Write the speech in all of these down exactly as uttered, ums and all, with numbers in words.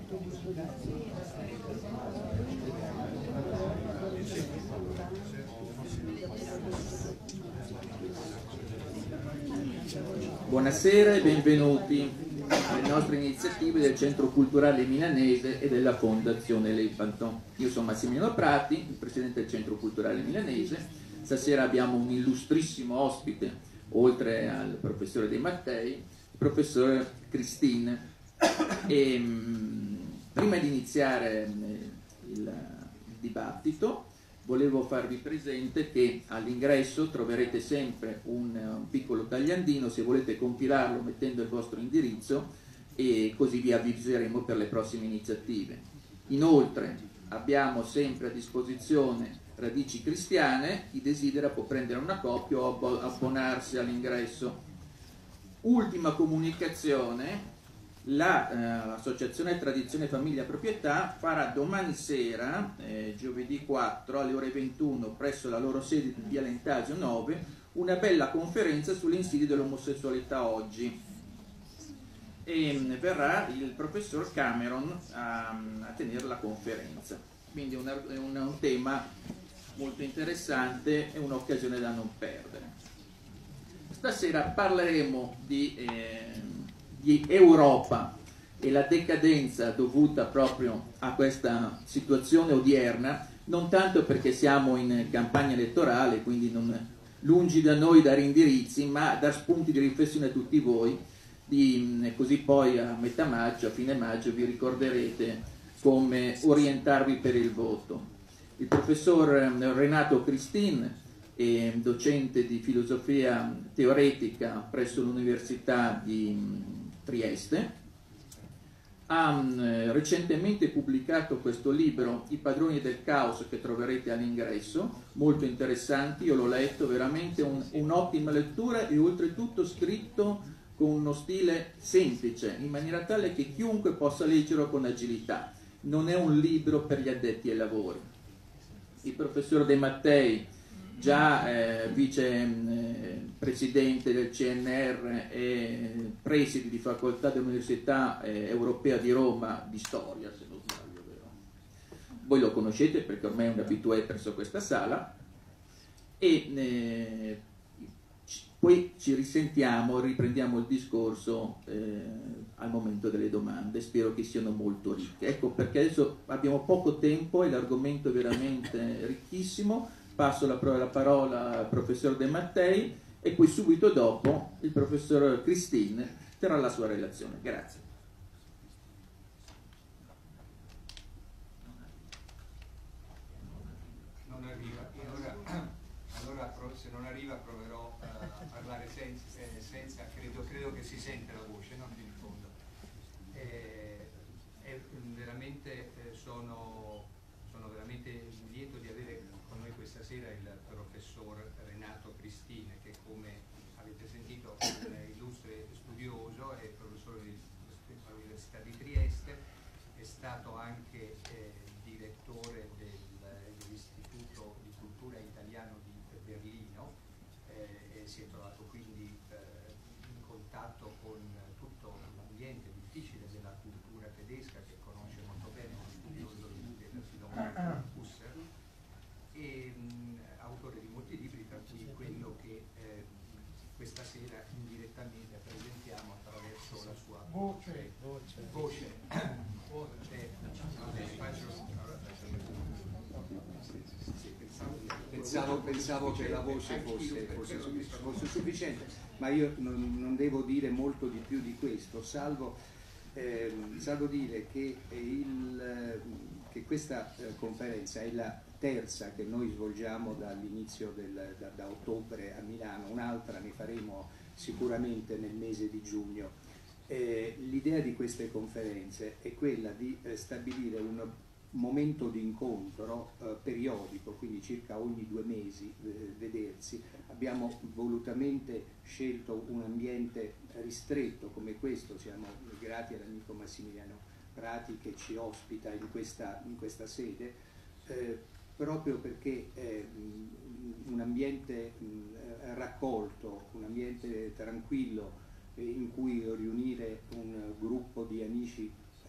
Buonasera e benvenuti alle nostre iniziative del Centro Culturale Milanese e della Fondazione Lepanto. Io sono Massimiliano Prati, il Presidente del Centro Culturale Milanese. Stasera abbiamo un illustrissimo ospite, oltre al professore De Mattei, il professore Christine. E, mh, prima di iniziare eh, il, il dibattito, volevo farvi presente che all'ingresso troverete sempre un, un piccolo tagliandino, se volete compilarlo mettendo il vostro indirizzo, e così vi avviseremo per le prossime iniziative. Inoltre abbiamo sempre a disposizione Radici Cristiane, chi desidera può prendere una copia o abbonarsi all'ingresso. Ultima comunicazione: l'associazione eh, Tradizione Famiglia Proprietà farà domani sera, eh, giovedì quattro alle ore ventuno, presso la loro sede di via Lentasio nove, una bella conferenza sulle insidie dell'omosessualità oggi, e mh, verrà il professor Cameron a, a tenere la conferenza. Quindi è una, è un, un tema molto interessante e un'occasione da non perdere. Stasera parleremo di eh, di Europa e la decadenza dovuta proprio a questa situazione odierna, non tanto perché siamo in campagna elettorale, quindi non, lungi da noi dare indirizzi, ma dar spunti di riflessione a tutti voi, di, così poi a metà maggio, a fine maggio, vi ricorderete come orientarvi per il voto. Il professor Renato Christine, è docente di filosofia teoretica presso l'Università di Trieste, ha eh, recentemente pubblicato questo libro I padroni del caos, che troverete all'ingresso, molto interessanti. Io l'ho letto, veramente un, un'ottima lettura, e oltretutto scritto con uno stile semplice, in maniera tale che chiunque possa leggerlo con agilità. Non è un libro per gli addetti ai lavori. Il professor De Mattei, già eh, vice eh, presidente del C N R e preside di facoltà dell'Università eh, Europea di Roma di storia, se non sbaglio, vero? Voi lo conoscete perché ormai è un abitué presso questa sala, e eh, poi ci risentiamo, riprendiamo il discorso eh, al momento delle domande. Spero che siano molto ricche. Ecco perché adesso abbiamo poco tempo e l'argomento è veramente ricchissimo. Passo la, la parola al professor De Mattei e poi subito dopo il professor Christine terrà la sua relazione. Grazie. Non arriva. Allora, allora se non arriva proverò a parlare senza, senza credo, credo che si sente la voce, non in fondo. Eh, è veramente, eh, sono, sono veramente lieto di avere con noi questa sera il professor Renato Christine, che, come avete sentito, è un illustre studioso, è professore all'Università di Trieste, è stato anche eh, direttore del, dell'Istituto di Cultura Italiano di Berlino, eh, e si è trovato quindi eh, in contatto con tutto l'ambiente difficile della cultura tedesca, che conosce molto bene, uno studioso della filologia Husserl, e mh, autore di molti libri, tra cui quello che eh, questa sera indirettamente presentiamo attraverso la sua voce. voce. voce. voce. Vabbè, faccio... Pensavo, pensavo che la voce fosse, fosse, fosse sufficiente, ma io non, non devo dire molto di più di questo, salvo, eh, salvo dire che, il, che questa eh, conferenza è la terza che noi svolgiamo dall'inizio del, da, da ottobre a Milano, un'altra ne faremo sicuramente nel mese di giugno. Eh, l'idea di queste conferenze è quella di eh, stabilire un momento di incontro eh, periodico, quindi circa ogni due mesi eh, vedersi. Abbiamo volutamente scelto un ambiente ristretto come questo, siamo grati all'amico Massimiliano Prati che ci ospita in questa, in questa sede, eh, proprio perché è un ambiente mh, raccolto, un ambiente tranquillo, eh, in cui riunire un gruppo di amici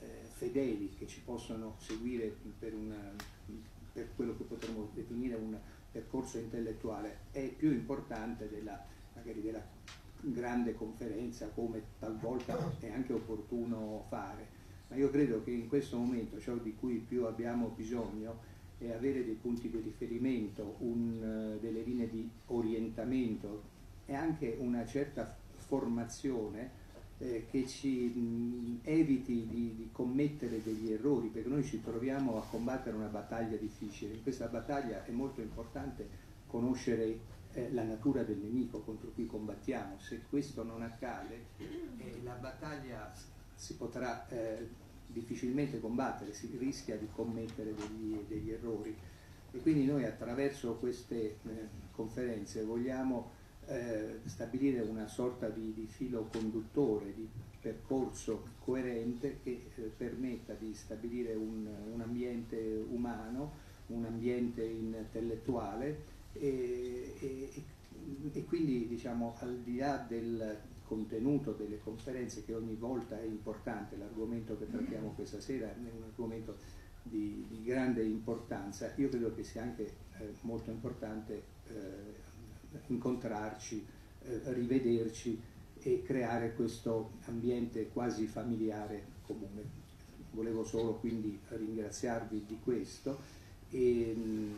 fedeli che ci possono seguire per, una, per quello che potremmo definire un percorso intellettuale è più importante della, magari della grande conferenza, come talvolta è anche opportuno fare. Ma io credo che in questo momento ciò di cui più abbiamo bisogno è avere dei punti di riferimento, un, delle linee di orientamento e anche una certa formazione eh, che ci mh, eviti di, di commettere degli errori, perché noi ci troviamo a combattere una battaglia difficile. In questa battaglia è molto importante conoscere eh, la natura del nemico contro cui combattiamo. Se questo non accade, eh, la battaglia si potrà eh, difficilmente combattere, si rischia di commettere degli, degli errori, e quindi noi attraverso queste eh, conferenze vogliamo eh, stabilire una sorta di, di filo conduttore, di percorso coerente che eh, permetta di stabilire un, un ambiente umano, un ambiente intellettuale e, e, e quindi, diciamo, al di là del contenuto delle conferenze, che ogni volta è importante, l'argomento che trattiamo questa sera è un argomento di, di grande importanza, io credo che sia anche eh, molto importante eh, incontrarci, eh, rivederci e creare questo ambiente quasi familiare comune. Volevo solo quindi ringraziarvi di questo e,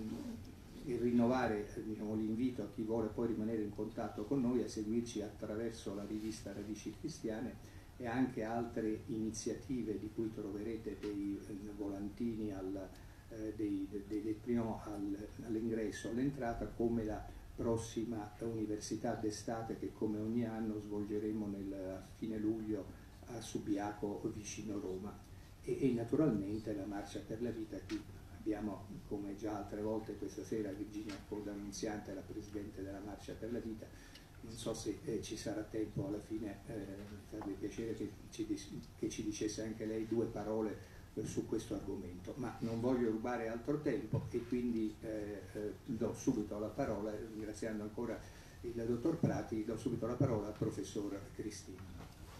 e rinnovare diciamo, l'invito a chi vuole poi rimanere in contatto con noi a seguirci attraverso la rivista Radici Cristiane e anche altre iniziative di cui troverete dei volantini al, eh, dei, dei, dei primo al, all'ingresso, all'entrata, come la prossima università d'estate che come ogni anno svolgeremo nel, a fine luglio a Subiaco vicino Roma, e, e naturalmente la Marcia per la Vita. Qui abbiamo, come già altre volte questa sera, Virginia Coda Annunziante, la Presidente della Marcia per la Vita. Non so se eh, ci sarà tempo alla fine, eh, mi farebbe piacere che ci, che ci dicesse anche lei due parole eh, su questo argomento, ma non voglio rubare altro tempo e quindi eh, eh, do subito la parola, ringraziando ancora il dottor Prati, do subito la parola al professor Cristino.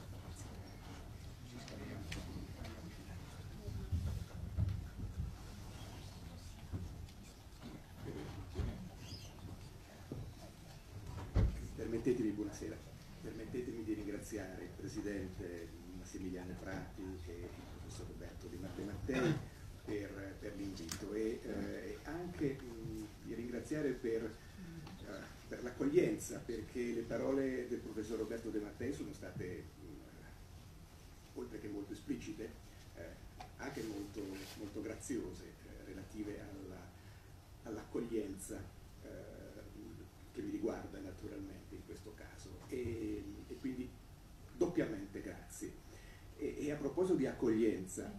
Permettetemi, buonasera, permettetemi di ringraziare il Presidente Massimiliano Prati e il Professor Roberto Di Mattei per, per l'invito e eh, anche mh, di ringraziare per, uh, per l'accoglienza, perché le parole del Professor Roberto De Mattei sono state, mh, oltre che molto esplicite, eh, anche molto, molto graziose, eh, relative alla, all'accoglienza che mi riguarda naturalmente in questo caso, e, e quindi doppiamente grazie. E, e a proposito di accoglienza,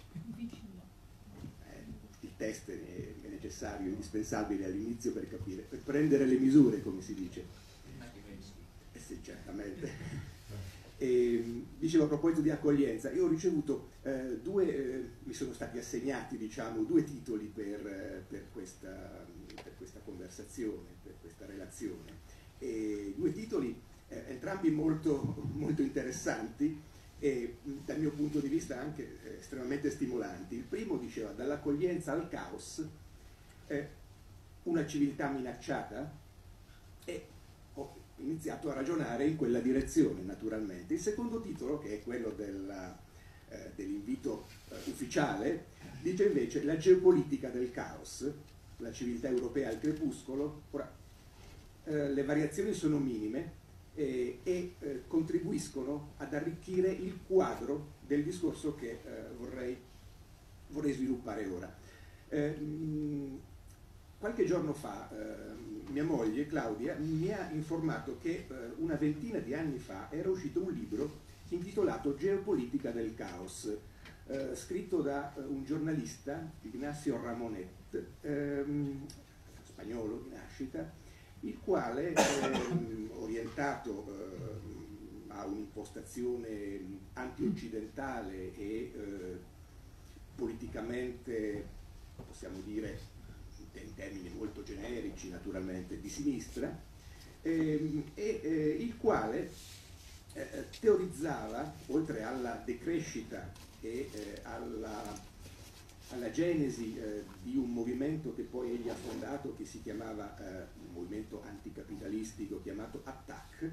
eh, il test è, è necessario, indispensabile all'inizio per capire, per prendere le misure, come si dice. Eh sì, certamente. E, dicevo, a proposito di accoglienza, io ho ricevuto eh, due, eh, mi sono stati assegnati, diciamo, due titoli per, eh, per, questa, per questa conversazione, per questa relazione, e due titoli eh, entrambi molto, molto interessanti e dal mio punto di vista anche eh, estremamente stimolanti. Il primo diceva: dall'accoglienza al caos, eh, una civiltà minacciata, e ho iniziato a ragionare in quella direzione naturalmente. Il secondo titolo, che è quello della, eh, dell'invito eh, ufficiale, dice invece: la geopolitica del caos, la civiltà europea al crepuscolo. Ora, eh, le variazioni sono minime eh, e eh, contribuiscono ad arricchire il quadro del discorso che eh, vorrei, vorrei sviluppare ora. Eh, mh, qualche giorno fa eh, mia moglie Claudia mi ha informato che eh, una ventina di anni fa era uscito un libro intitolato Geopolitica del caos, eh, scritto da eh, un giornalista, Ignacio Ramonet, ehm, spagnolo di nascita, il quale, ehm, orientato ehm, a un'impostazione anti-occidentale e eh, politicamente, possiamo dire in termini molto generici naturalmente, di sinistra, ehm, e eh, il quale eh, teorizzava, oltre alla decrescita e eh, alla, alla genesi eh, di un movimento che poi egli ha fondato, che si chiamava eh, un movimento anticapitalistico chiamato Attac,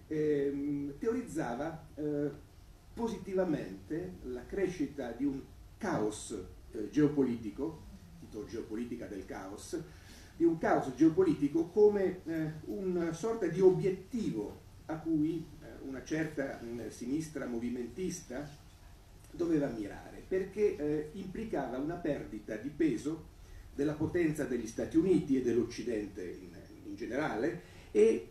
ehm, teorizzava eh, positivamente la crescita di un caos eh, geopolitico, titolo Geopolitica del caos, di un caos geopolitico come eh, una sorta di obiettivo a cui eh, una certa mh, sinistra movimentista doveva mirare, perché eh, implicava una perdita di peso della potenza degli Stati Uniti e dell'Occidente in, in generale, e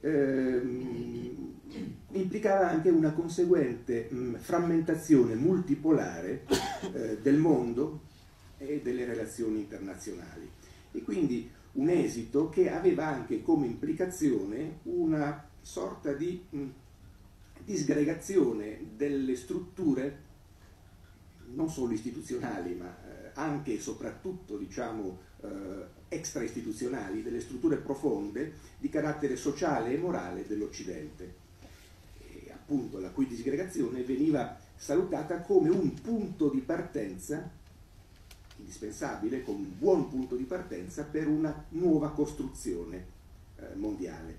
ehm, implicava anche una conseguente mh, frammentazione multipolare eh, del mondo e delle relazioni internazionali, e quindi un esito che aveva anche come implicazione una sorta di mh, disgregazione delle strutture non solo istituzionali, ma eh, anche e soprattutto, diciamo, eh, extra-istituzionali, delle strutture profonde di carattere sociale e morale dell'Occidente, e appunto la cui disgregazione veniva salutata come un punto di partenza indispensabile, come un buon punto di partenza per una nuova costruzione eh, mondiale.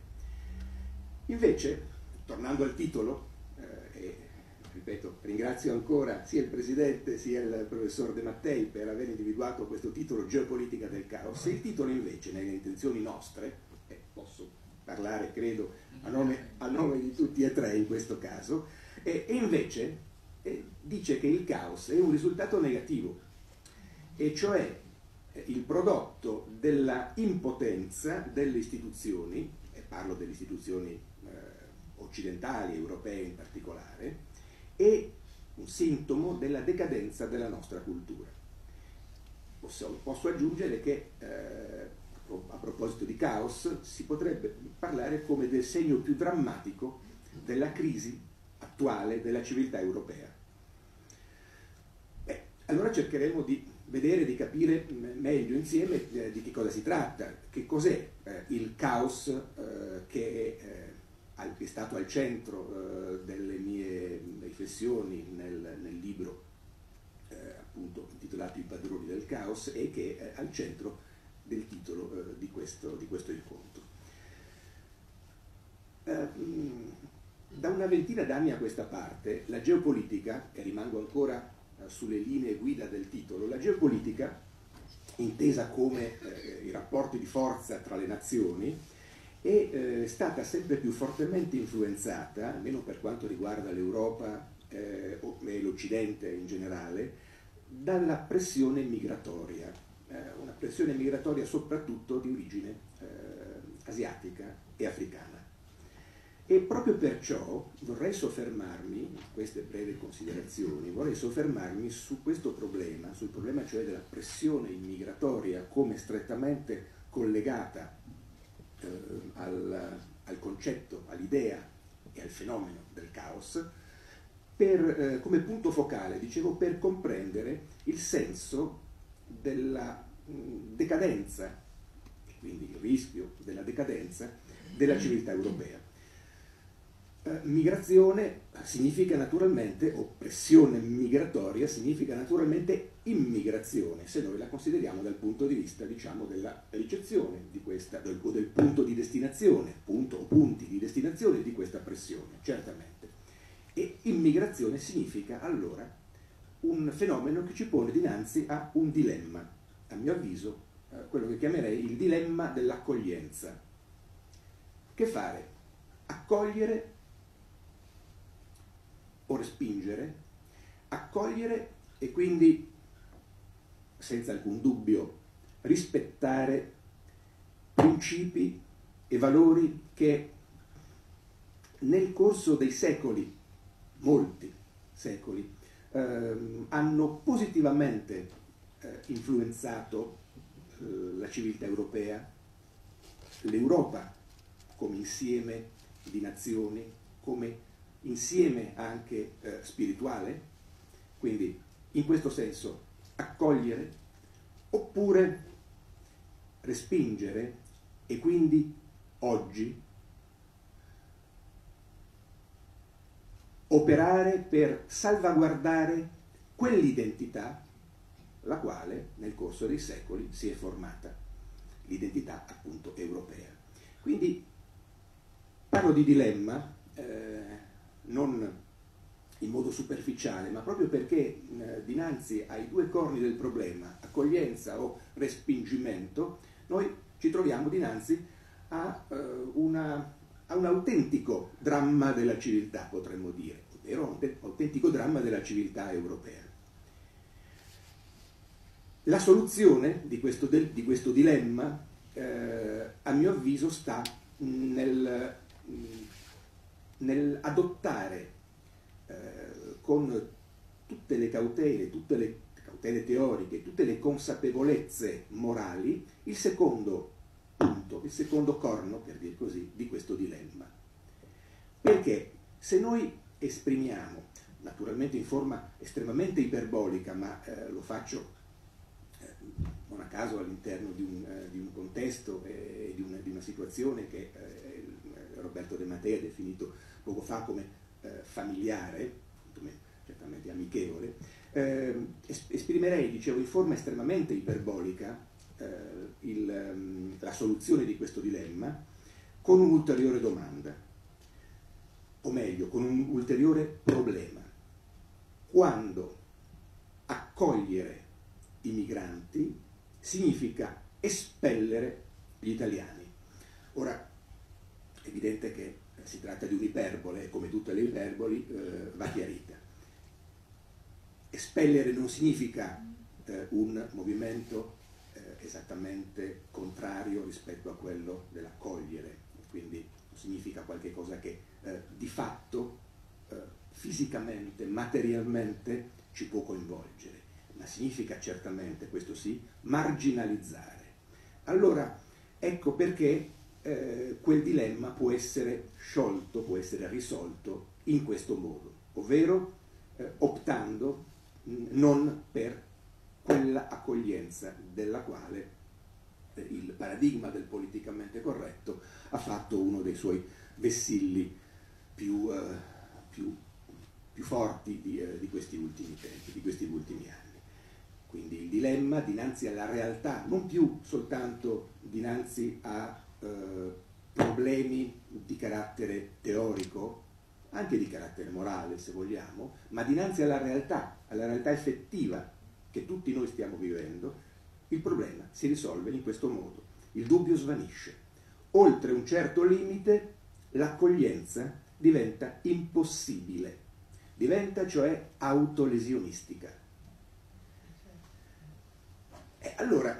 Invece, tornando al titolo, eh, e ripeto, ringrazio ancora sia il Presidente sia il Professor De Mattei per aver individuato questo titolo, Geopolitica del caos. Il titolo invece, nelle intenzioni nostre, e posso parlare credo a nome, a nome di tutti e tre in questo caso, e, e invece eh, dice che il caos è un risultato negativo, e cioè il prodotto della impotenza delle istituzioni, e parlo delle istituzioni eh, occidentali, europee in particolare, e un sintomo della decadenza della nostra cultura. Posso, posso aggiungere che eh, a proposito di caos si potrebbe parlare come del segno più drammatico della crisi attuale della civiltà europea. Beh, allora cercheremo di vedere, di capire meglio insieme eh, di che cosa si tratta, che cos'è eh, il caos eh, che è, eh, è stato al centro eh, delle mie riflessioni nel, nel libro eh, appunto intitolato I padroni del caos, e che è al centro del titolo eh, di, questo, di questo incontro. Eh, da una ventina d'anni a questa parte la geopolitica, e rimango ancora sulle linee guida del titolo, la geopolitica, intesa come eh, i rapporti di forza tra le nazioni, è eh, stata sempre più fortemente influenzata, almeno per quanto riguarda l'Europa eh, e l'Occidente in generale, dalla pressione migratoria, eh, una pressione migratoria soprattutto di origine eh, asiatica e africana. E proprio perciò vorrei soffermarmi, in queste brevi considerazioni, vorrei soffermarmi su questo problema, sul problema cioè della pressione immigratoria come strettamente collegata eh, al, al concetto, all'idea e al fenomeno del caos, per, eh, come punto focale, dicevo, per comprendere il senso della mh, decadenza, e quindi il rischio della decadenza della civiltà europea. Migrazione significa naturalmente, o pressione migratoria significa naturalmente immigrazione, se noi la consideriamo dal punto di vista, diciamo, della ricezione di questa, o del punto di destinazione, punto o punti di destinazione di questa pressione, certamente. E immigrazione significa allora un fenomeno che ci pone dinanzi a un dilemma, a mio avviso, eh, quello che chiamerei il dilemma dell'accoglienza. Che fare? Accogliere o respingere, accogliere e quindi, senza alcun dubbio, rispettare principi e valori che nel corso dei secoli, molti secoli, ehm, hanno positivamente eh, influenzato eh, la civiltà europea, l'Europa come insieme di nazioni, come insieme anche eh, spirituale, quindi in questo senso accogliere oppure respingere, e quindi oggi operare per salvaguardare quell'identità la quale nel corso dei secoli si è formata, l'identità appunto europea. Quindi parlo di dilemma eh, non in modo superficiale, ma proprio perché eh, dinanzi ai due corni del problema, accoglienza o respingimento, noi ci troviamo dinanzi a, eh, una, a un autentico dramma della civiltà, potremmo dire, ovvero un autentico dramma della civiltà europea. La soluzione di questo, del, di questo dilemma, eh, a mio avviso, sta nel, nel adottare eh, con tutte le cautele, tutte le cautele teoriche, tutte le consapevolezze morali, il secondo punto, il secondo corno, per dir così, di questo dilemma. Perché se noi esprimiamo, naturalmente in forma estremamente iperbolica, ma eh, lo faccio non a caso all'interno di un, eh, di un contesto e eh, di, di una situazione che eh, Roberto De Mattei ha definito poco fa come eh, familiare, certamente amichevole, eh, esprimerei, dicevo, in forma estremamente iperbolica eh, il, um, la soluzione di questo dilemma con un'ulteriore domanda, o meglio, con un ulteriore problema. Quando accogliere i migranti significa espellere gli italiani. Ora, è evidente che si tratta di un'iperbole e come tutte le iperboli eh, va chiarita. Espellere non significa eh, un movimento eh, esattamente contrario rispetto a quello dell'accogliere, quindi significa qualche cosa che eh, di fatto, eh, fisicamente, materialmente ci può coinvolgere, ma significa certamente, questo sì, marginalizzare. Allora, ecco perché eh, quel dilemma può essere sciolto, può essere risolto in questo modo, ovvero eh, optando mh, non per quella accoglienza della quale eh, il paradigma del politicamente corretto ha fatto uno dei suoi vessilli più, eh, più, più forti di, eh, di questi ultimi tempi, di questi ultimi anni. Quindi il dilemma dinanzi alla realtà, non più soltanto dinanzi a eh, problemi di carattere teorico, anche di carattere morale se vogliamo, ma dinanzi alla realtà, alla realtà effettiva che tutti noi stiamo vivendo, il problema si risolve in questo modo. Il dubbio svanisce. Oltre un certo limite l'accoglienza diventa impossibile, diventa cioè autolesionistica. E allora,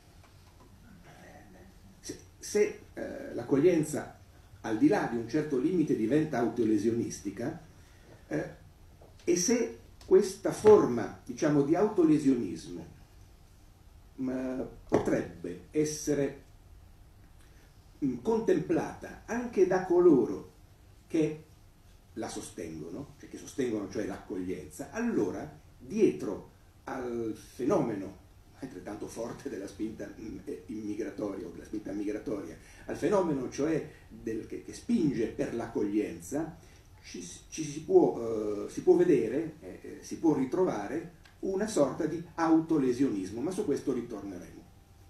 se, se eh, l'accoglienza al di là di un certo limite diventa autolesionistica, eh, e se questa forma, diciamo, di autolesionismo mh, potrebbe essere mh, contemplata anche da coloro che la sostengono, cioè che sostengono cioè l'accoglienza, allora dietro al fenomeno altrettanto forte della spinta immigratoria o della spinta migratoria, al fenomeno cioè del, che, che spinge per l'accoglienza, ci, ci si, può, eh, si può vedere, eh, si può ritrovare una sorta di autolesionismo, ma su questo ritorneremo.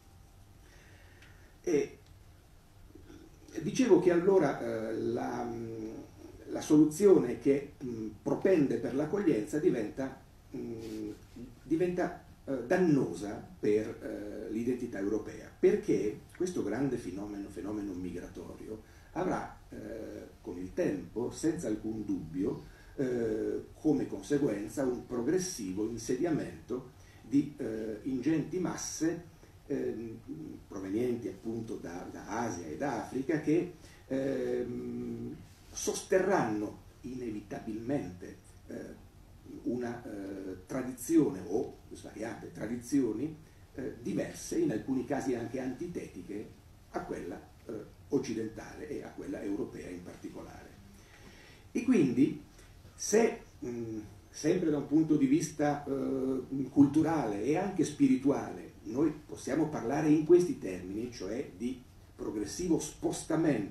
E dicevo che allora eh, la, la soluzione che mh, propende per l'accoglienza diventa, mh, diventa dannosa per eh, l'identità europea, perché questo grande fenomeno, fenomeno migratorio avrà eh, con il tempo, senza alcun dubbio, eh, come conseguenza un progressivo insediamento di eh, ingenti masse eh, provenienti appunto da, da Asia e da Africa che eh, sosterranno inevitabilmente eh, una eh, tradizione o svariate tradizioni eh, diverse, in alcuni casi anche antitetiche a quella eh, occidentale e a quella europea in particolare. E quindi se mh, sempre da un punto di vista eh, culturale e anche spirituale noi possiamo parlare in questi termini, cioè di progressivo spostamento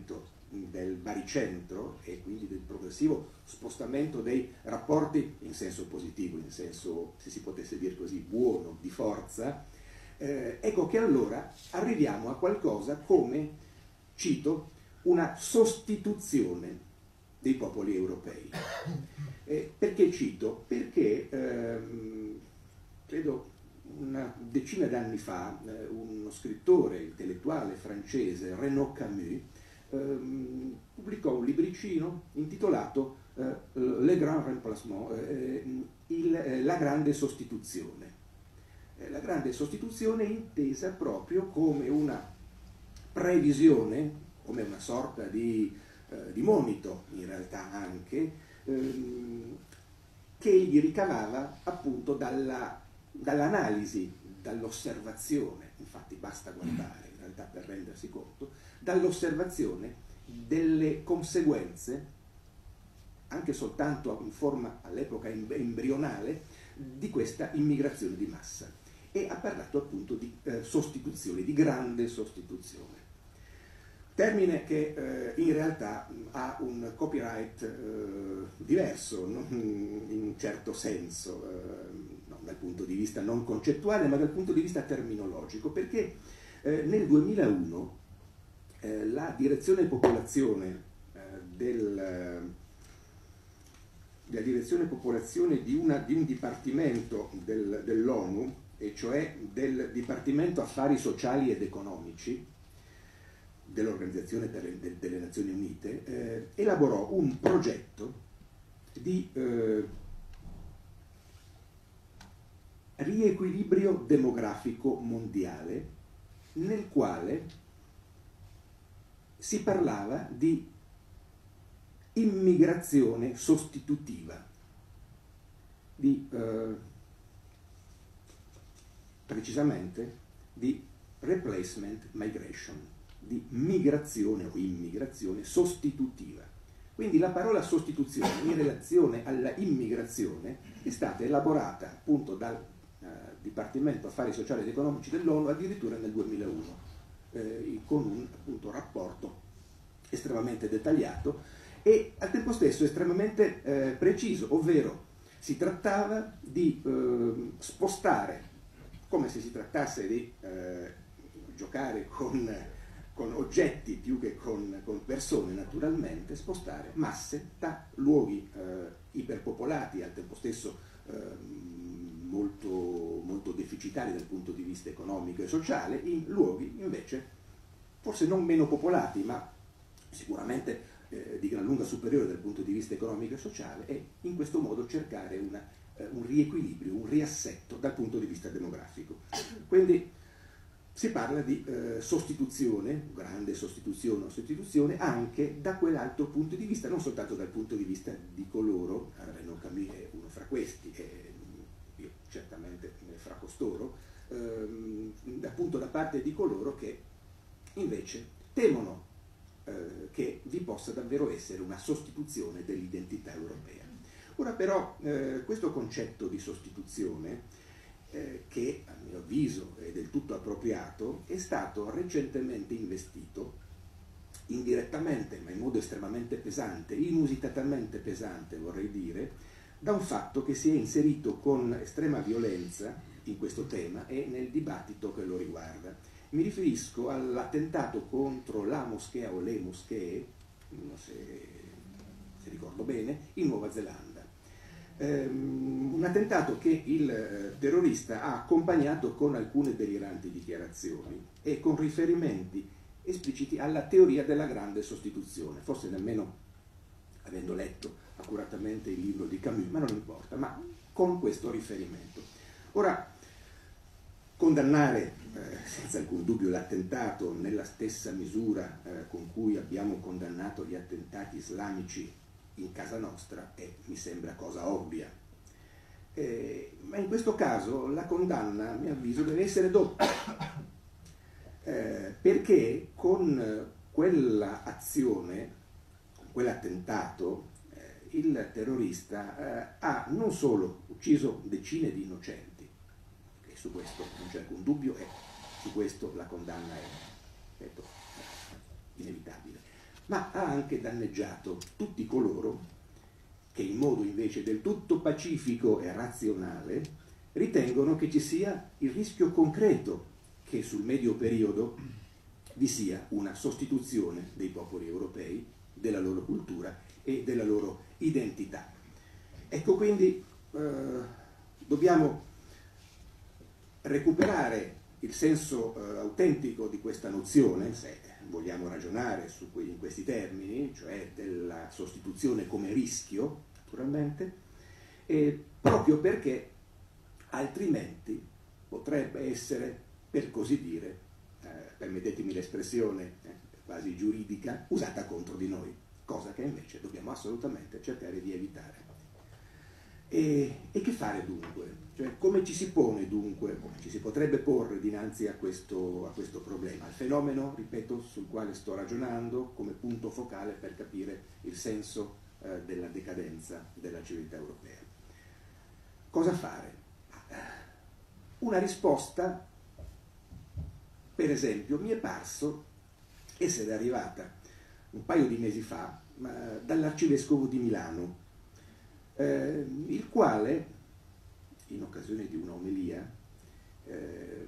del baricentro e quindi del progressivo spostamento dei rapporti in senso positivo, in senso, se si potesse dire così, buono, di forza, eh, ecco che allora arriviamo a qualcosa come, cito, una sostituzione dei popoli europei. Eh, perché cito? Perché ehm, credo una decina d'anni fa eh, uno scrittore intellettuale francese, Renaud Camus, ehm, pubblicò un libricino intitolato eh, Le Grand Remplacement, eh, il, eh, la grande sostituzione. Eh, la grande sostituzione intesa proprio come una previsione, come una sorta di, eh, di monito in realtà anche, ehm, che egli ricavava appunto dalla dall'analisi, dall'osservazione, infatti basta guardare in realtà per rendersi conto, dall'osservazione delle conseguenze, anche soltanto in forma all'epoca embrionale, di questa immigrazione di massa. E ha parlato appunto di eh, sostituzione, di grande sostituzione. Termine che eh, in realtà ha un copyright eh, diverso, no? In un certo senso, eh, no, dal punto di vista non concettuale, ma dal punto di vista terminologico, perché eh, nel duemilauno eh, la direzione popolazione eh, del, la direzione popolazione di, una, di un dipartimento del, dell'ONU, e cioè del Dipartimento Affari Sociali ed Economici, dell'Organizzazione delle, delle Nazioni Unite, eh, elaborò un progetto di eh, riequilibrio demografico mondiale nel quale si parlava di immigrazione sostitutiva, di eh, precisamente di replacement migration, di migrazione o immigrazione sostitutiva. Quindi la parola sostituzione in relazione alla immigrazione è stata elaborata appunto dal eh, Dipartimento Affari Sociali ed Economici dell'ONU addirittura nel duemilauno, eh, con un appunto rapporto estremamente dettagliato e al tempo stesso estremamente eh, preciso, ovvero si trattava di eh, spostare, come se si trattasse di eh, giocare con con oggetti più che con, con persone naturalmente, spostare masse da luoghi eh, iperpopolati, al tempo stesso eh, molto, molto deficitari dal punto di vista economico e sociale, in luoghi invece forse non meno popolati, ma sicuramente eh, di gran lunga superiore dal punto di vista economico e sociale, e in questo modo cercare una, eh, un riequilibrio, un riassetto dal punto di vista demografico. Quindi si parla di eh, sostituzione, grande sostituzione o sostituzione, anche da quell'altro punto di vista, non soltanto dal punto di vista di coloro, Renaud Camus è uno fra questi, e io certamente fra costoro, ehm, appunto da parte di coloro che invece temono eh, che vi possa davvero essere una sostituzione dell'identità europea. Ora però eh, questo concetto di sostituzione, Eh, che a mio avviso è del tutto appropriato, è stato recentemente investito indirettamente, ma in modo estremamente pesante, inusitatamente pesante vorrei dire, da un fatto che si è inserito con estrema violenza in questo tema e nel dibattito che lo riguarda. Mi riferisco all'attentato contro la moschea o le moschee, se, se ricordo bene, in Nuova Zelanda. Um, un attentato che il eh, terrorista ha accompagnato con alcune deliranti dichiarazioni e con riferimenti espliciti alla teoria della grande sostituzione, forse nemmeno avendo letto accuratamente il libro di Camus, ma non importa, ma con questo riferimento. Ora, condannare eh, senza alcun dubbio l'attentato nella stessa misura eh, con cui abbiamo condannato gli attentati islamici in casa nostra e mi sembra cosa ovvia, eh, ma in questo caso la condanna a mio avviso deve essere doppia, eh, perché con quella azione, con quell'attentato, eh, il terrorista eh, ha non solo ucciso decine di innocenti, e su questo non c'è alcun dubbio e su questo la condanna è, detto, inevitabile, ma ha anche danneggiato tutti coloro che in modo invece del tutto pacifico e razionale ritengono che ci sia il rischio concreto che sul medio periodo vi sia una sostituzione dei popoli europei, della loro cultura e della loro identità. Ecco, quindi eh, dobbiamo recuperare il senso eh, autentico di questa nozione, se vogliamo ragionare su que- in questi termini, cioè della sostituzione come rischio, naturalmente, eh, proprio perché altrimenti potrebbe essere, per così dire, eh, permettetemi l'espressione eh, quasi giuridica, usata contro di noi, cosa che invece dobbiamo assolutamente cercare di evitare. E, e che fare dunque? Cioè, come ci si pone dunque, come ci si potrebbe porre dinanzi a questo, a questo problema, al fenomeno, ripeto, sul quale sto ragionando come punto focale per capire il senso eh, della decadenza della civiltà europea. Cosa fare? Una risposta, per esempio, mi è parso essere arrivata un paio di mesi fa dall'arcivescovo di Milano, eh, il quale, in occasione di una omelia, eh,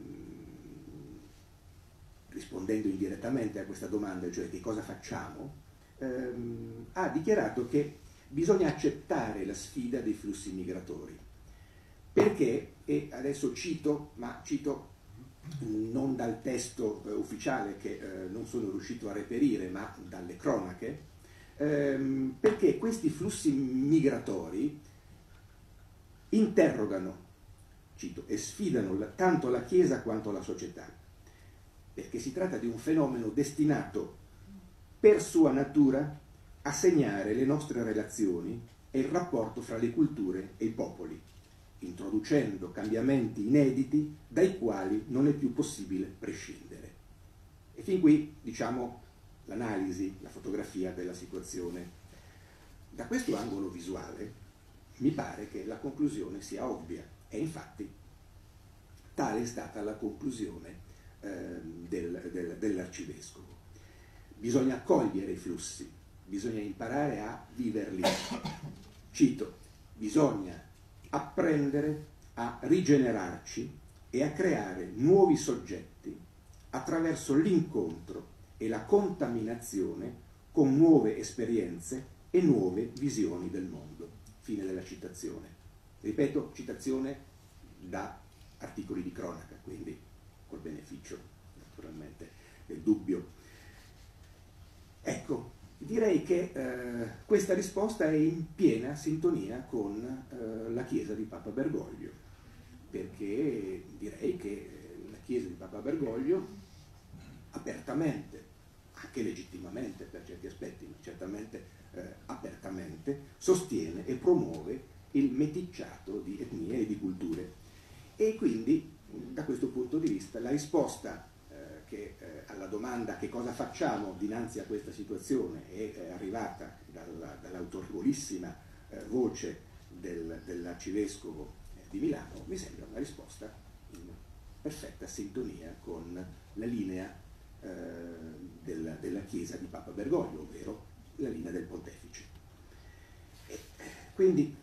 rispondendo indirettamente a questa domanda, cioè che cosa facciamo, ehm, ha dichiarato che bisogna accettare la sfida dei flussi migratori, perché, e adesso cito, ma cito non dal testo eh, ufficiale che eh, non sono riuscito a reperire, ma dalle cronache, ehm, perché questi flussi migratori interrogano, cito, e sfidano la, tanto la Chiesa quanto la società, perché si tratta di un fenomeno destinato per sua natura a segnare le nostre relazioni e il rapporto fra le culture e i popoli, introducendo cambiamenti inediti dai quali non è più possibile prescindere. E fin qui, diciamo, l'analisi, la fotografia della situazione. Da questo angolo visuale mi pare che la conclusione sia ovvia, e infatti tale è stata la conclusione eh, del, del, dell'arcivescovo. Bisogna accogliere i flussi, bisogna imparare a viverli. Cito, bisogna apprendere a rigenerarci e a creare nuovi soggetti attraverso l'incontro e la contaminazione con nuove esperienze e nuove visioni del mondo. Fine della citazione. Ripeto, citazione da articoli di cronaca, quindi col beneficio naturalmente del dubbio. Ecco, direi che eh, questa risposta è in piena sintonia con eh, la Chiesa di Papa Bergoglio, perché direi che la Chiesa di Papa Bergoglio apertamente, anche legittimamente per certi aspetti, ma certamente eh, apertamente, sostiene e promuove il meticciato di etnie e di culture. E quindi, da questo punto di vista, la risposta che eh, alla domanda che cosa facciamo dinanzi a questa situazione è eh, arrivata dalla, dall'autorevolissima eh, voce del, dell'arcivescovo eh, di Milano, mi sembra una risposta in perfetta sintonia con la linea eh, della, della Chiesa di Papa Bergoglio, ovvero la linea del pontefice. E, quindi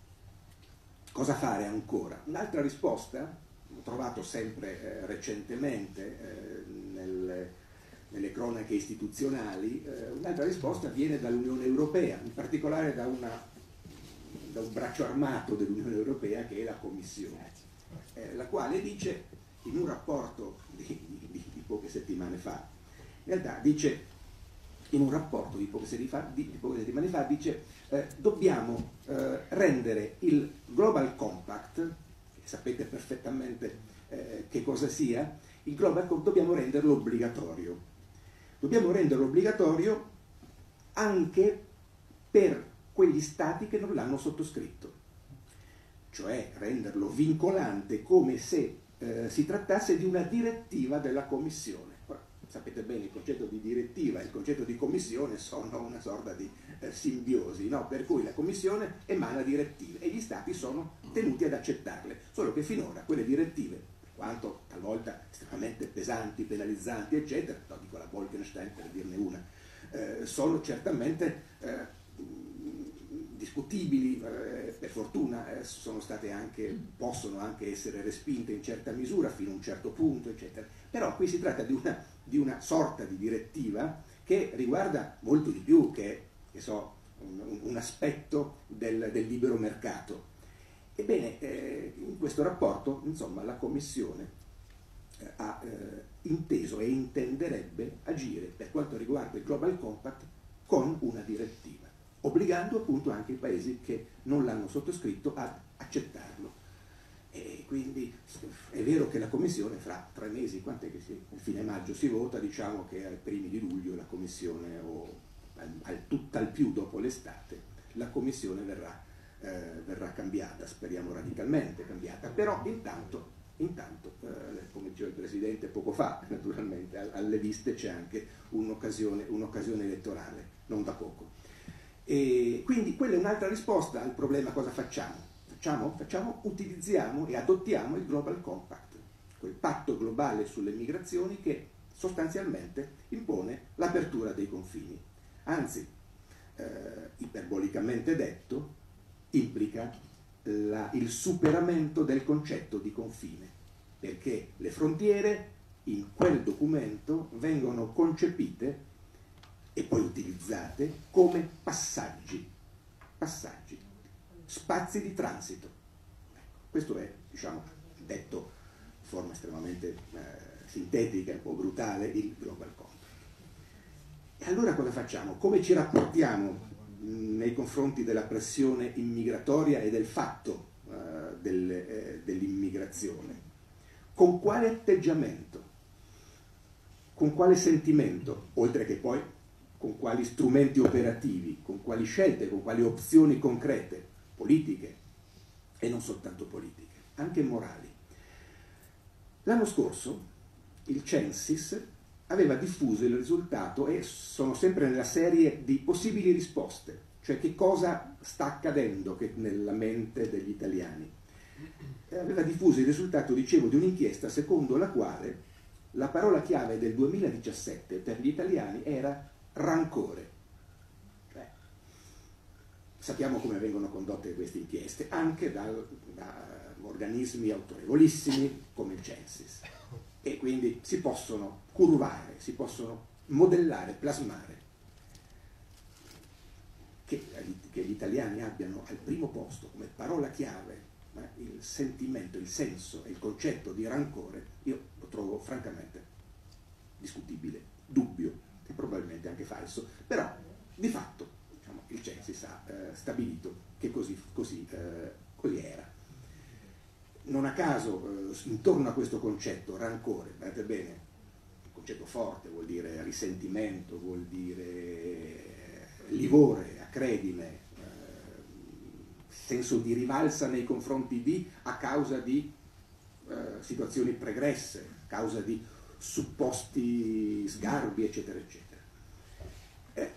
cosa fare ancora? Un'altra risposta ho trovato sempre eh, recentemente eh, nel, nelle cronache istituzionali, eh, un'altra risposta viene dall'Unione Europea, in particolare da, una, da un braccio armato dell'Unione Europea che è la Commissione, eh, la quale dice in un rapporto di, di, di poche settimane fa, in realtà dice in un rapporto di poche settimane fa, di, di poche settimane fa dice eh, dobbiamo eh, rendere il Global Compact, sapete perfettamente eh, che cosa sia, il Global Compact dobbiamo renderlo obbligatorio. Dobbiamo renderlo obbligatorio anche per quegli stati che non l'hanno sottoscritto, cioè renderlo vincolante come se eh, si trattasse di una direttiva della Commissione. Ora, sapete bene, il concetto di direttiva e il concetto di commissione sono una sorta di eh, simbiosi, no? Per cui la Commissione emana direttive e gli Stati sono tenuti ad accettarle, solo che finora quelle direttive, per quanto talvolta estremamente pesanti, penalizzanti, eccetera, no, dico la Bolkestein per dirne una, eh, sono certamente eh, discutibili, eh, per fortuna eh, sono state anche, possono anche essere respinte in certa misura fino a un certo punto, eccetera. Però qui si tratta di una, di una sorta di direttiva che riguarda molto di più che, che so, un, un aspetto del, del libero mercato. Ebbene, eh, in questo rapporto, insomma, la Commissione eh, ha eh, inteso e intenderebbe agire per quanto riguarda il Global Compact con una direttiva, obbligando appunto anche i paesi che non l'hanno sottoscritto ad accettarlo. E quindi è vero che la Commissione fra tre mesi, quant'è che si, a fine maggio si vota, diciamo che ai primi di luglio la Commissione, o al, al tutt'al più dopo l'estate, la Commissione verrà, eh, verrà cambiata, speriamo radicalmente cambiata, però intanto, intanto eh, come diceva il Presidente poco fa, naturalmente alle viste c'è anche un'occasione, un'occasione elettorale, non da poco. E quindi quella è un'altra risposta al problema: cosa facciamo? Facciamo? Facciamo, utilizziamo e adottiamo il Global Compact, quel patto globale sulle migrazioni che sostanzialmente impone l'apertura dei confini. Anzi, eh, iperbolicamente detto, implica la, il superamento del concetto di confine, perché le frontiere in quel documento vengono concepite e poi utilizzate come passaggi, passaggi, spazi di transito. Ecco, questo è, diciamo, detto in forma estremamente eh, sintetica, un po' brutale, il Global Compact. E allora cosa facciamo? Come ci rapportiamo mh, nei confronti della pressione immigratoria e del fatto eh, del, eh, dell'immigrazione? Con quale atteggiamento? Con quale sentimento? Oltre che poi con quali strumenti operativi, con quali scelte, con quali opzioni concrete, politiche e non soltanto politiche, anche morali. L'anno scorso il Censis aveva diffuso il risultato, e sono sempre nella serie di possibili risposte, cioè che cosa sta accadendo che nella mente degli italiani. Aveva diffuso il risultato, dicevo, di un'inchiesta secondo la quale la parola chiave del duemiladiciassette per gli italiani era rancore. Beh, sappiamo come vengono condotte queste inchieste, anche da, da organismi autorevolissimi come il Censis, e quindi si possono curvare, si possono modellare, plasmare. Che, che gli italiani abbiano al primo posto come parola chiave eh, il sentimento, il senso e il concetto di rancore, io lo trovo francamente discutibile, dubbio e probabilmente anche falso, però di fatto, diciamo, il Censis ha eh, stabilito che così, così, eh, così era. Non a caso eh, intorno a questo concetto rancore, guardate bene, un concetto forte, vuol dire risentimento, vuol dire livore, acredine, eh, senso di rivalsa nei confronti di, a causa di eh, situazioni pregresse, a causa di supposti sgarbi, eccetera, eccetera. Eh,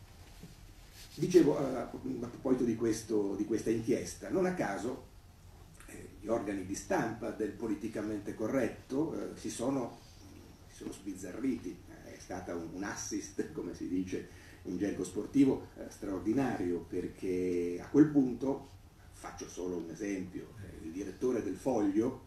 dicevo, a, a proposito di, questo, di questa inchiesta, non a caso eh, gli organi di stampa del politicamente corretto eh, si, sono, si sono sbizzarriti. Eh, è stata un, un assist, come si dice in gergo sportivo, eh, straordinario, perché a quel punto, faccio solo un esempio, eh, il direttore del Foglio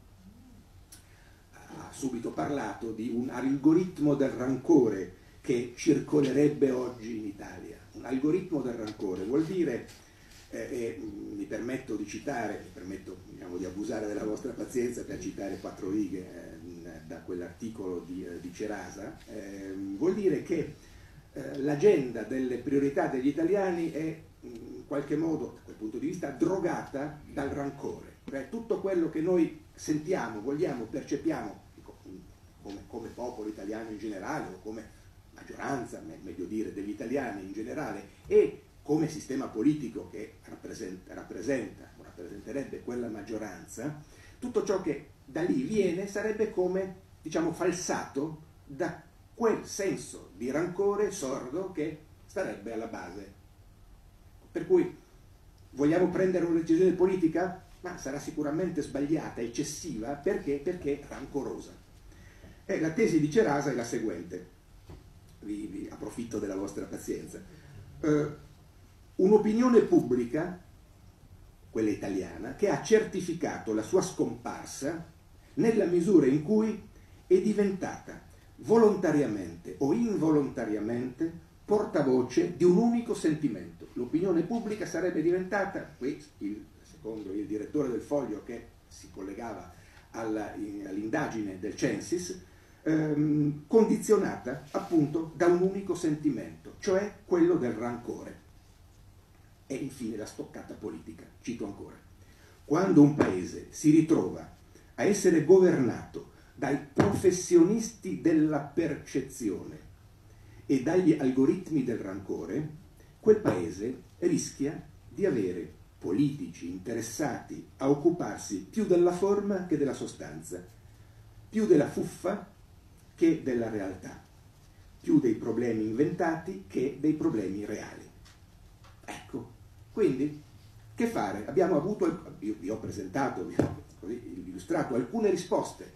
ha subito parlato di un algoritmo del rancore che circolerebbe oggi in Italia. Un algoritmo del rancore vuol dire, eh, e mi permetto di citare, mi permetto diciamo, di abusare della vostra pazienza per citare quattro righe eh, da quell'articolo di, eh, di Cerasa, eh, vuol dire che eh, l'agenda delle priorità degli italiani è in qualche modo, da quel punto di vista, drogata dal rancore. Cioè, tutto quello che noi sentiamo, vogliamo, percepiamo come, come popolo italiano in generale, o come maggioranza, meglio dire, degli italiani in generale, e come sistema politico che rappresenta, rappresenta o rappresenterebbe quella maggioranza, tutto ciò che da lì viene sarebbe come, diciamo, falsato da quel senso di rancore sordo che starebbe alla base. Per cui vogliamo prendere una decisione politica? Ma sarà sicuramente sbagliata, eccessiva, perché? Perché rancorosa. E la tesi di Cerasa è la seguente: vi, vi approfitto della vostra pazienza. Eh, un'opinione pubblica, quella italiana, che ha certificato la sua scomparsa nella misura in cui è diventata volontariamente o involontariamente portavoce di un unico sentimento. L'opinione pubblica sarebbe diventata, qui il, secondo il direttore del Foglio che si collegava alla, in, all'indagine del Censis, ehm, condizionata appunto da un unico sentimento, cioè quello del rancore. E infine la stoccata politica, cito ancora. Quando un paese si ritrova a essere governato dai professionisti della percezione e dagli algoritmi del rancore, quel paese rischia di avere politici interessati a occuparsi più della forma che della sostanza, più della fuffa che della realtà, più dei problemi inventati che dei problemi reali. Ecco, quindi che fare? Abbiamo avuto, io vi ho presentato, vi ho così illustrato alcune risposte,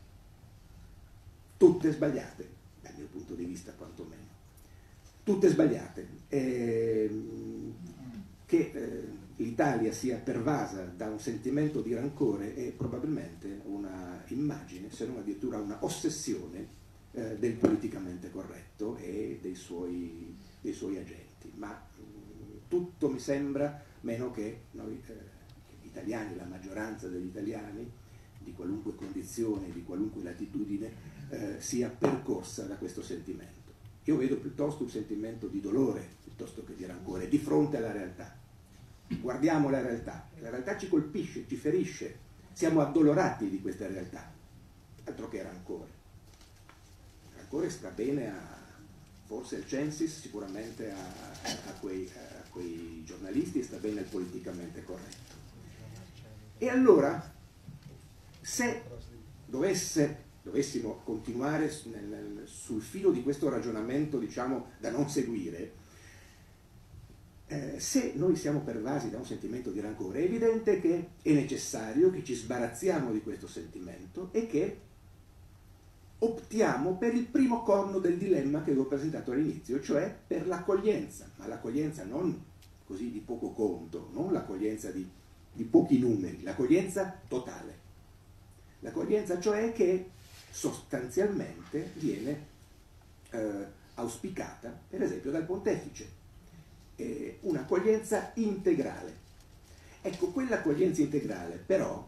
tutte sbagliate, dal mio punto di vista quantomeno, tutte sbagliate. Eh, che eh, l'Italia sia pervasa da un sentimento di rancore è probabilmente una immagine, se non addirittura una ossessione eh, del politicamente corretto e dei suoi, dei suoi agenti. Ma mh, tutto mi sembra, meno che noi eh, italiani, la maggioranza degli italiani, di qualunque condizione, di qualunque latitudine, eh, sia percorsa da questo sentimento. Io vedo piuttosto un sentimento di dolore, piuttosto che di rancore, di fronte alla realtà. Guardiamo la realtà, la realtà ci colpisce, ci ferisce, siamo addolorati di questa realtà, altro che rancore. Il rancore sta bene a, forse al Censis, sicuramente a, a, quei, a quei giornalisti, sta bene al politicamente corretto. E allora, se dovesse, dovessimo continuare nel, nel, sul filo di questo ragionamento, diciamo, da non seguire, eh, se noi siamo pervasi da un sentimento di rancore, è evidente che è necessario che ci sbarazziamo di questo sentimento e che optiamo per il primo corno del dilemma che avevo presentato all'inizio, cioè per l'accoglienza, ma l'accoglienza non così di poco conto, non l'accoglienza di, di pochi numeri, l'accoglienza totale. L'accoglienza cioè che sostanzialmente viene eh, auspicata, per esempio, dal pontefice, eh, un'accoglienza integrale. Ecco, quell'accoglienza integrale però,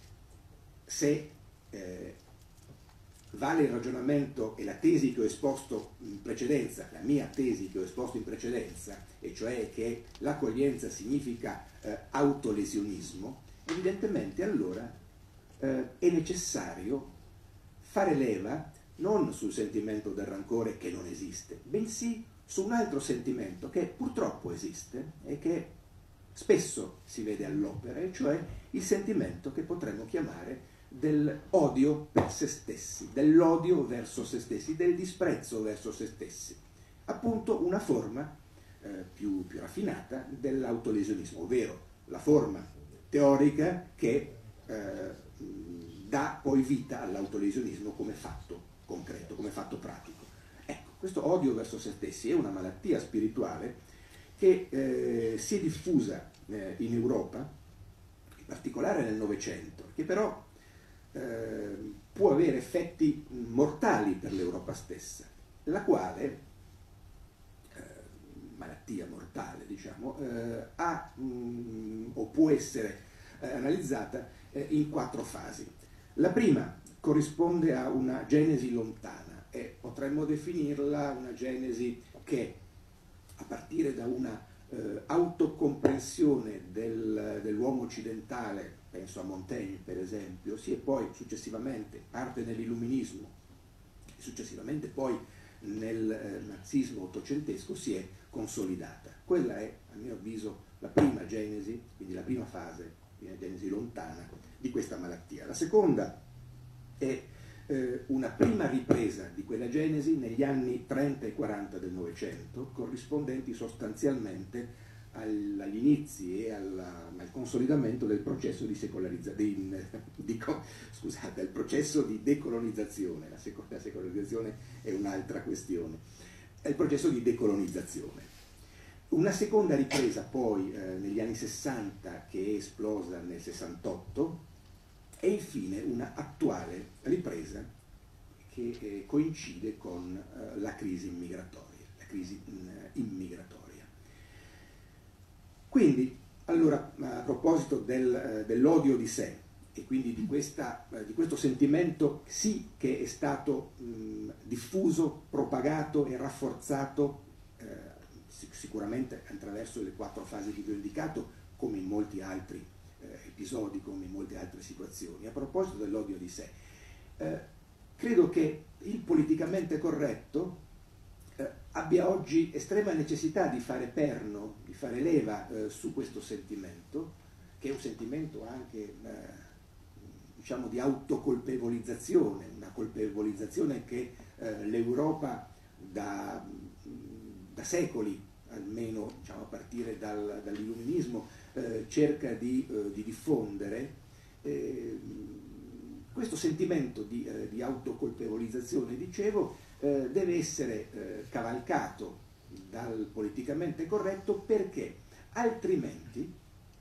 se eh, vale il ragionamento e la tesi che ho esposto in precedenza, la mia tesi che ho esposto in precedenza, e cioè che l'accoglienza significa eh, autolesionismo, evidentemente allora eh, è necessario fare leva non sul sentimento del rancore che non esiste, bensì su un altro sentimento che purtroppo esiste e che spesso si vede all'opera, e cioè il sentimento che potremmo chiamare dell'odio per se stessi, dell'odio verso se stessi, del disprezzo verso se stessi, appunto una forma eh, più, più raffinata dell'autolesionismo, ovvero la forma teorica che eh, dà poi vita all'autolesionismo come fatto concreto, come fatto pratico. Ecco, questo odio verso se stessi è una malattia spirituale che eh, si è diffusa eh, in Europa, in particolare nel Novecento, che però eh, può avere effetti mortali per l'Europa stessa, la quale, eh, malattia mortale diciamo, eh, ha mh, o può essere eh, analizzata eh, in quattro fasi. La prima corrisponde a una genesi lontana e potremmo definirla una genesi che, a partire da una eh, autocomprensione del, dell'uomo occidentale, penso a Montaigne per esempio, si è poi successivamente, parte nell'illuminismo, successivamente poi nel eh, nazismo ottocentesco, si è consolidata. Quella è, a mio avviso, la prima genesi, quindi la prima fase, la genesi lontana di questa malattia. La seconda è eh, una prima ripresa di quella genesi negli anni trenta e quaranta del Novecento, corrispondenti sostanzialmente al, agli inizi e alla, al consolidamento del processo di secolarizzazione, di, di, scusate, al processo di decolonizzazione. La, seco, la secolarizzazione è un'altra questione. è il processo di decolonizzazione. Una seconda ripresa poi eh, negli anni sessanta, che è esplosa nel sessantotto, e infine una attuale ripresa che eh, coincide con eh, la crisi migratoria, la crisi mh, immigratoria. Quindi, allora, a proposito del, eh, dell'odio di sé, e quindi di, questa, eh, di questo sentimento sì che è stato mh, diffuso, propagato e rafforzato eh, sic sicuramente attraverso le quattro fasi che vi ho indicato, come in molti altri eh, episodi, come in molte altre situazioni. A proposito dell'odio di sé, eh, credo che il politicamente corretto eh, abbia oggi estrema necessità di fare perno, di fare leva eh, su questo sentimento, che è un sentimento anche eh, diciamo di autocolpevolizzazione, una colpevolizzazione che eh, l'Europa da, da secoli, almeno diciamo, a partire dal, dall'illuminismo, eh, cerca di, eh, di diffondere. Eh, questo sentimento di, eh, di autocolpevolizzazione, dicevo, eh, deve essere eh, cavalcato dal politicamente corretto, perché altrimenti,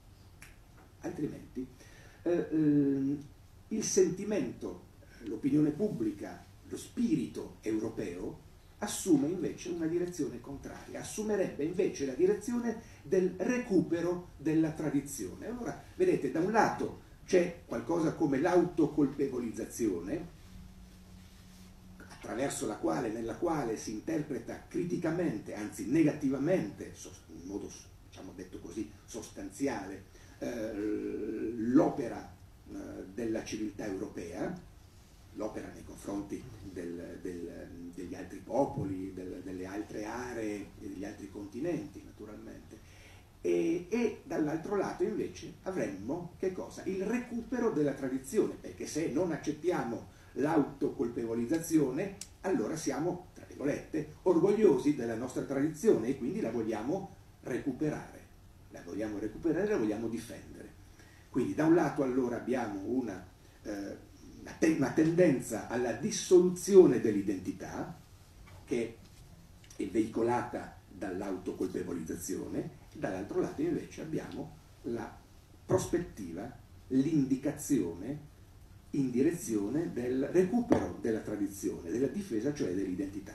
altrimenti eh, eh, il sentimento, l'opinione pubblica, lo spirito europeo assume invece una direzione contraria, assumerebbe invece la direzione del recupero della tradizione. Allora, vedete, da un lato c'è qualcosa come l'autocolpevolizzazione, attraverso la quale, nella quale si interpreta criticamente, anzi negativamente, in modo, diciamo detto così, sostanziale, eh, l'opera della civiltà europea, l'opera nei confronti del, del, degli altri popoli, del, delle altre aree e degli altri continenti, naturalmente. E, e dall'altro lato invece avremmo che cosa? Il recupero della tradizione, perché se non accettiamo l'autocolpevolizzazione, allora siamo, tra virgolette, orgogliosi della nostra tradizione e quindi la vogliamo recuperare, la vogliamo recuperare, la vogliamo difendere. Quindi da un lato allora abbiamo una, eh, una, te una tendenza alla dissoluzione dell'identità, che è veicolata dall'autocolpevolizzazione, dall'altro lato invece abbiamo la prospettiva, l'indicazione in direzione del recupero della tradizione, della difesa cioè dell'identità.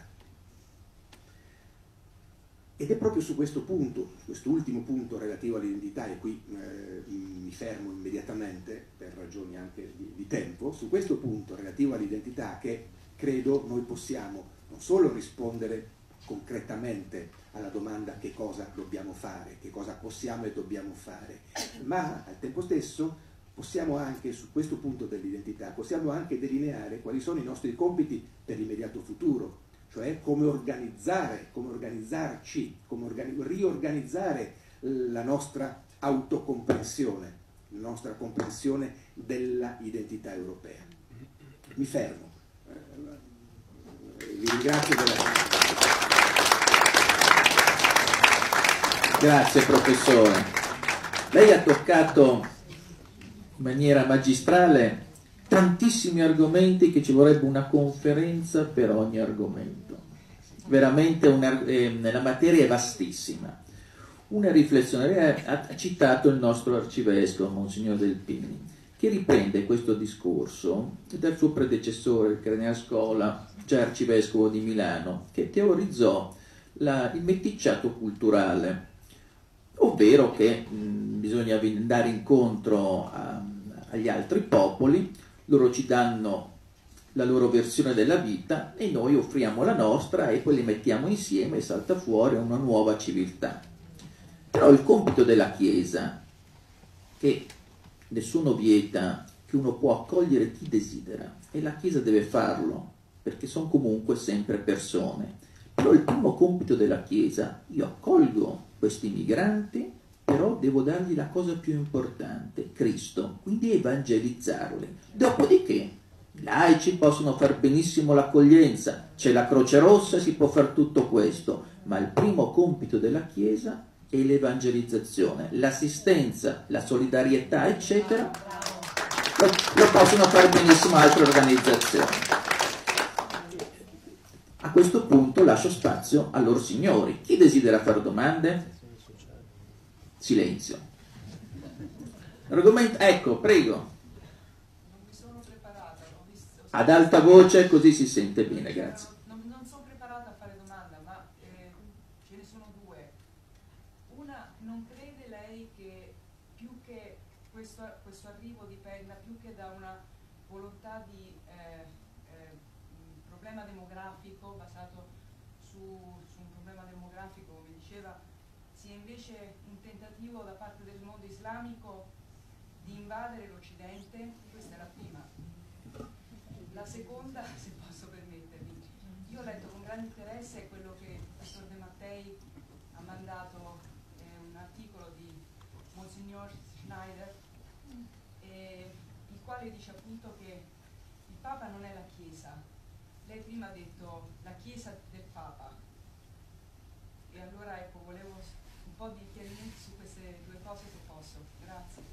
Ed è proprio su questo punto, quest'ultimo punto relativo all'identità, e qui eh, mi fermo immediatamente per ragioni anche di, di tempo, su questo punto relativo all'identità che credo noi possiamo non solo rispondere concretamente alla domanda che cosa dobbiamo fare, che cosa possiamo e dobbiamo fare, ma al tempo stesso possiamo anche, su questo punto dell'identità, possiamo anche delineare quali sono i nostri compiti per l'immediato futuro, cioè come organizzare, come organizzarci, come organi riorganizzare la nostra autocomprensione, la nostra comprensione della identità europea. Mi fermo. Vi ringrazio della... Grazie professore. Lei ha toccato in maniera magistrale tantissimi argomenti che ci vorrebbe una conferenza per ogni argomento. Veramente una, eh, la materia è vastissima. Una riflessione, ha, ha citato il nostro arcivescovo, Monsignor Delpini, che riprende questo discorso dal suo predecessore, il Cardinale Scola, già arcivescovo di Milano, che teorizzò la, il meticciato culturale, ovvero che mh, bisogna andare incontro a, agli altri popoli, loro ci danno la loro versione della vita e noi offriamo la nostra e poi li mettiamo insieme e salta fuori una nuova civiltà. Però il compito della Chiesa, che nessuno vieta, che uno può accogliere chi desidera, e la Chiesa deve farlo, perché sono comunque sempre persone. Però il primo compito della Chiesa, io accolgo questi migranti, però devo dargli la cosa più importante, Cristo, quindi evangelizzarli. Dopodiché i laici possono far benissimo l'accoglienza, c'è la Croce Rossa, si può fare tutto questo, ma il primo compito della Chiesa è l'evangelizzazione, l'assistenza, la solidarietà, eccetera, lo, lo possono fare benissimo altre organizzazioni. A questo punto lascio spazio a loro signori. Chi desidera fare domande? Silenzio. Argomento, ecco, prego. Non mi sono preparata. Ho visto, Ad alta voce, così si sente bene, grazie. Non, non sono preparata a fare domanda, ma eh, ce ne sono due. Una, non crede lei che più che questo, questo arrivo dipenda più che da una volontà di eh, eh, un problema demografico basato su, su un problema demografico, come diceva, sia invece un tentativo da parte del mondo islamico di invadere l'Occidente? Questa è la prima. La seconda, se posso permettermi, io ho letto con grande interesse quello che il professor De Mattei ha mandato, eh, un articolo di Monsignor Schneider, eh, il quale dice appunto che il Papa non è la Chiesa. Lei prima ha detto la Chiesa del Papa, e allora ecco, volevo un po' di chiarimenti su queste due cose se posso. Grazie.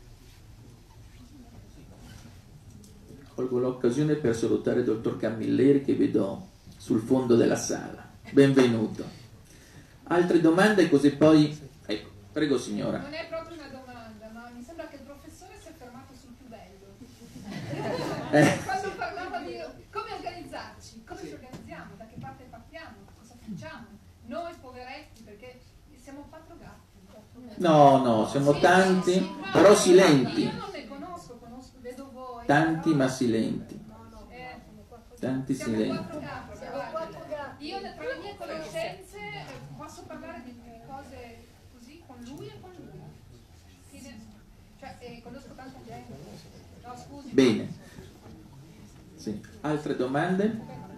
Colgo l'occasione per salutare il dottor Camilleri che vedo sul fondo della sala. Benvenuto. Altre domande, così poi... Ecco, prego signora. Non è proprio una domanda, ma mi sembra che il professore si è fermato sul più bello. Eh. Quando parlava di come organizzarci, come ci organizziamo, da che parte partiamo, cosa facciamo. Noi poveretti, perché siamo quattro gatti. No, no, siamo tanti, però silenti. Io non ne conosco, conosco, vedo voi. Tanti ma silenti. Eh, Tanti siamo silenti. quattro gatti, guarda. Io tra le mie conoscenze eh, posso parlare di cose così con lui e con lui. Fine. Cioè, eh, conosco tanta gente. No, scusi. Bene. Sì. Altre domande?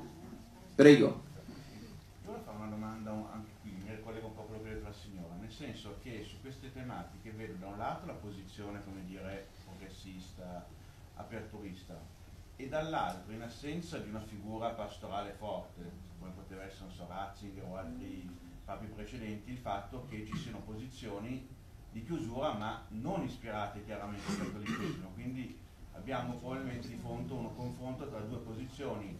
Prego. Volevo fare una domanda anche qui, mi ricollego un po' a quello che ha detto la signora, nel senso che su queste tematiche vedo da un lato la posizione, come dire, progressista, aperturista, e dall'altro, in assenza di una figura pastorale forte, come poteva essere, non so, Ratzinger o altri papi precedenti, il fatto che ci siano posizioni di chiusura ma non ispirate chiaramente al cattolicesimo, quindi abbiamo probabilmente di fronte un confronto tra due posizioni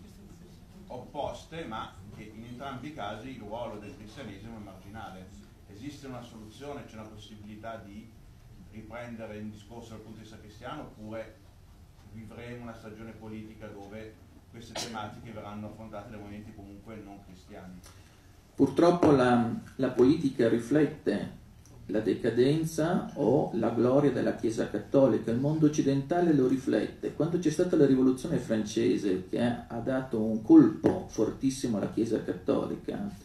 opposte, ma che in entrambi i casi il ruolo del cristianesimo è marginale. Esiste una soluzione, c'è una possibilità di riprendere il discorso dal punto di vista cristiano, oppure vivremo una stagione politica dove queste tematiche verranno affrontate da movimenti comunque non cristiani? Purtroppo la, la politica riflette la decadenza o la gloria della Chiesa cattolica, il mondo occidentale lo riflette. Quando c'è stata la rivoluzione francese che ha dato un colpo fortissimo alla Chiesa cattolica,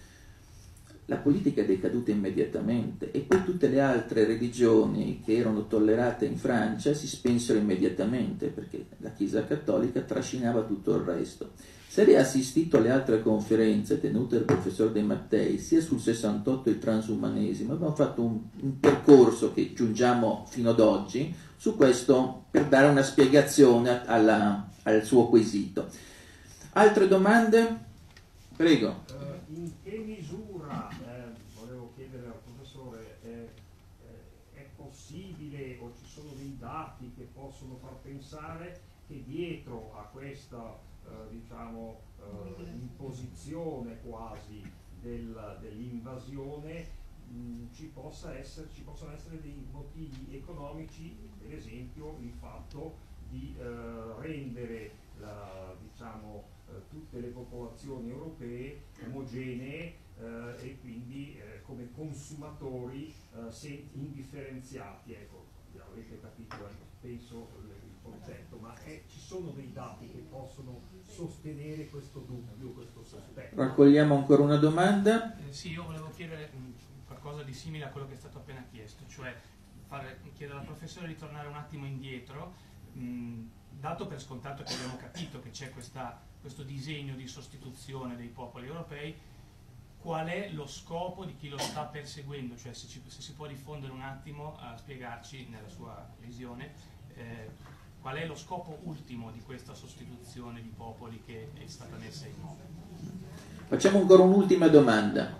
la politica è decaduta immediatamente e poi tutte le altre religioni che erano tollerate in Francia si spensero immediatamente perché la Chiesa cattolica trascinava tutto il resto. Se lei ha assistito alle altre conferenze tenute dal professor De Mattei, sia sul sessantotto e il transumanesimo, abbiamo fatto un, un percorso che giungiamo fino ad oggi su questo per dare una spiegazione alla, al suo quesito. Altre domande? Prego. Uh, in che misura, eh, volevo chiedere al professore, eh, eh, è possibile o ci sono dei dati che possono far pensare che dietro a questa Uh, diciamo uh, imposizione quasi del, dell'invasione mh, ci possa essere, ci possono essere dei motivi economici, per esempio il fatto di uh, rendere la, diciamo, uh, tutte le popolazioni europee omogenee uh, e quindi uh, come consumatori uh, indifferenziati. Ecco, avete capito, eh? Penso il concetto, ma è, ci sono dei dati che possono sostenere questo dubbio, questo sospetto? Raccogliamo ancora una domanda. Eh, sì, io volevo chiedere mh, qualcosa di simile a quello che è stato appena chiesto, cioè fare, chiedere al professore di tornare un attimo indietro, mh, dato per scontato che abbiamo capito che c'è questa, questo disegno di sostituzione dei popoli europei, qual è lo scopo di chi lo sta perseguendo, cioè se, ci, se si può diffondere un attimo a spiegarci nella sua visione eh, qual è lo scopo ultimo di questa sostituzione di popoli che è stata messa in moto. Facciamo ancora un'ultima domanda.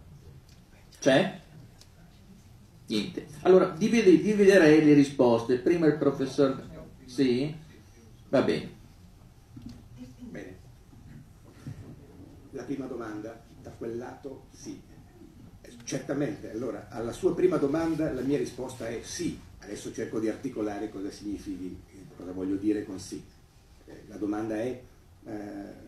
C'è? Niente. Allora divide, dividerei le risposte. Prima il professor... Sì? Va bene. Bene. la prima domanda, da quel lato sì. Certamente, allora, alla sua prima domanda la mia risposta è sì. Adesso cerco di articolare cosa significhi, cosa voglio dire con sì. Eh, la domanda è, eh,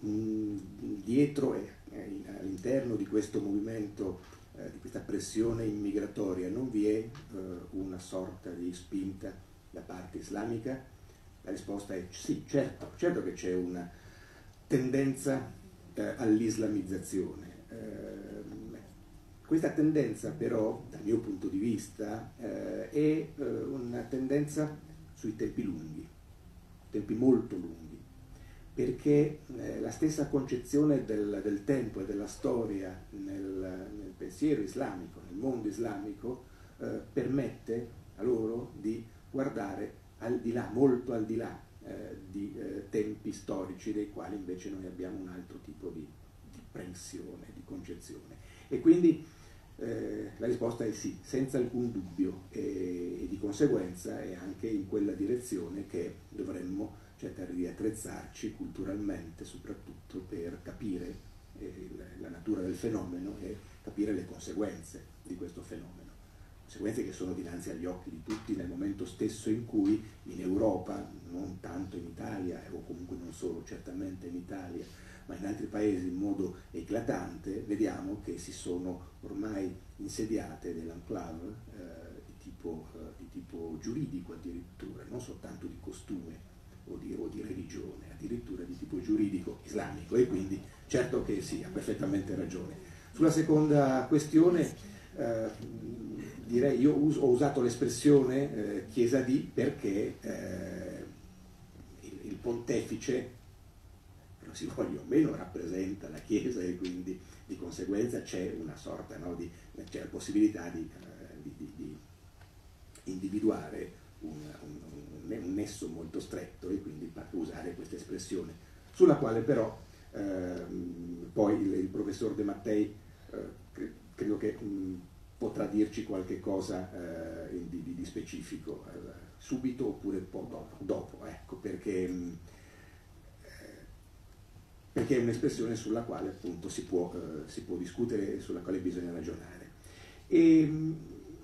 dietro e eh, all'interno di questo movimento, eh, di questa pressione immigratoria, non vi è eh, una sorta di spinta da parte islamica? La risposta è sì, certo, certo che c'è una tendenza eh, all'islamizzazione. Eh, questa tendenza però, dal mio punto di vista, eh, è eh, una tendenza sui tempi lunghi, tempi molto lunghi, perché eh, la stessa concezione del, del tempo e della storia nel, nel pensiero islamico, nel mondo islamico, eh, permette a loro di guardare al di là, molto al di là eh, di eh, tempi storici dei quali invece noi abbiamo un altro tipo di, di prensione, di concezione. E quindi eh, la risposta è sì, senza alcun dubbio, e, e di conseguenza è anche in quella direzione che dovremmo cercare di attrezzarci culturalmente, soprattutto per capire eh, la natura del fenomeno e capire le conseguenze di questo fenomeno. Conseguenze che sono dinanzi agli occhi di tutti nel momento stesso in cui in Europa, non tanto in Italia, o comunque non solo, certamente in Italia, ma in altri paesi in modo eclatante, vediamo che si sono ormai insediate delle enclave eh, di, tipo, eh, di tipo giuridico addirittura, non soltanto di costume o di, o di religione, addirittura di tipo giuridico islamico, e quindi certo che sì, ha perfettamente ragione. Sulla seconda questione, eh, direi, io uso, ho usato l'espressione eh, Chiesa di perché eh, il, il pontefice, però si voglia o meno, rappresenta la Chiesa, e quindi di conseguenza c'è una sorta, no, di, c'è la possibilità di, eh, di, di, di individuare un, un, un nesso molto stretto, e quindi usare questa espressione, sulla quale però ehm, poi il, il professor De Mattei eh, cre, credo che mh, potrà dirci qualche cosa eh, di, di, di specifico, eh, subito oppure un po' dopo, dopo ecco, perché, mh, perché è un'espressione sulla quale appunto si può, eh, si può discutere e sulla quale bisogna ragionare. E, mh,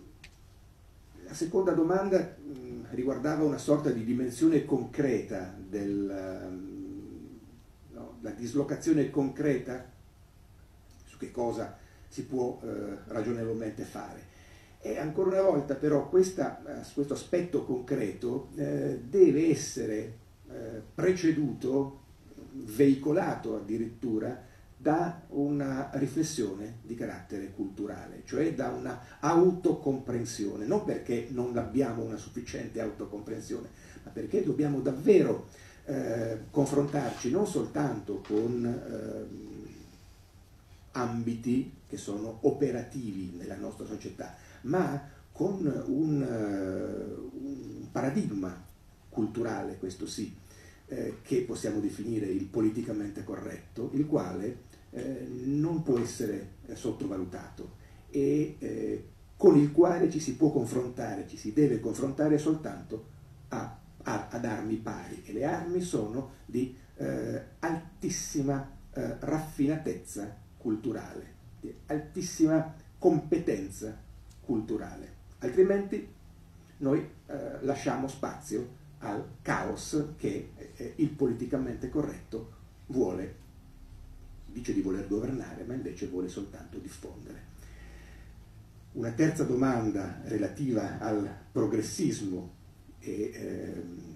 la seconda domanda mh, riguardava una sorta di dimensione concreta, del, um, no, la dislocazione concreta su che cosa si può eh, ragionevolmente fare. E ancora una volta però questa, eh, questo aspetto concreto eh, deve essere eh, preceduto, veicolato addirittura, da una riflessione di carattere culturale, cioè da una autocomprensione, non perché non abbiamo una sufficiente autocomprensione, ma perché dobbiamo davvero eh, confrontarci non soltanto con eh, ambiti che sono operativi nella nostra società, ma con un, uh, un paradigma culturale, questo sì, eh, che possiamo definire il politicamente corretto, il quale eh, non può essere eh, sottovalutato e eh, con il quale ci si può confrontare, ci si deve confrontare soltanto a, a, ad armi pari, e le armi sono di eh, altissima eh, raffinatezza culturale, di altissima competenza culturale, altrimenti noi eh, lasciamo spazio al caos che eh, il politicamente corretto vuole, dice di voler governare, ma invece vuole soltanto diffondere. Una terza domanda relativa al progressismo e ehm,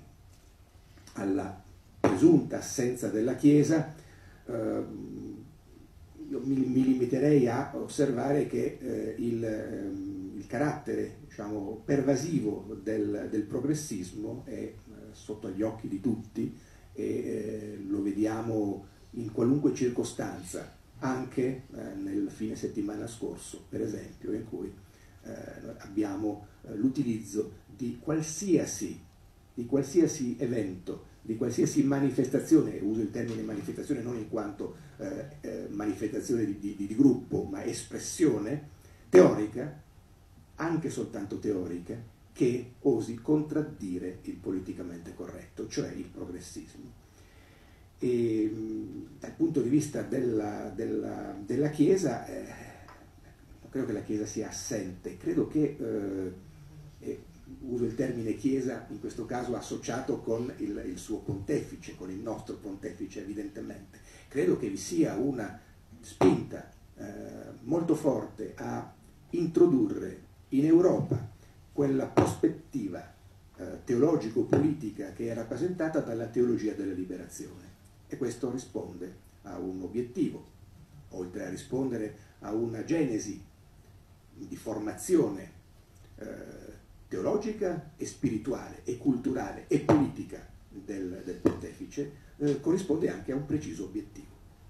alla presunta assenza della Chiesa, ehm, io mi, mi limiterei a osservare che eh, il, ehm, il carattere, diciamo, pervasivo del, del progressismo è eh, sotto gli occhi di tutti, e eh, lo vediamo in qualunque circostanza, anche eh, nel fine settimana scorso, per esempio, in cui eh, abbiamo eh, l'utilizzo di qualsiasi, di qualsiasi evento, di qualsiasi manifestazione, uso il termine manifestazione non in quanto eh, eh, manifestazione di, di, di gruppo, ma espressione teorica, anche soltanto teorica, che osi contraddire il politicamente corretto, cioè il progressismo. E dal punto di vista della, della, della Chiesa, eh, non credo che la Chiesa sia assente, credo che, eh, eh, uso il termine Chiesa in questo caso associato con il, il suo pontefice, con il nostro pontefice evidentemente, credo che vi sia una spinta eh, molto forte a introdurre in Europa quella prospettiva eh, teologico-politica che è rappresentata dalla teologia della liberazione, e questo risponde a un obiettivo, oltre a rispondere a una genesi di formazione eh, teologica e spirituale e culturale e politica del, del pontefice, eh, corrisponde anche a un preciso obiettivo.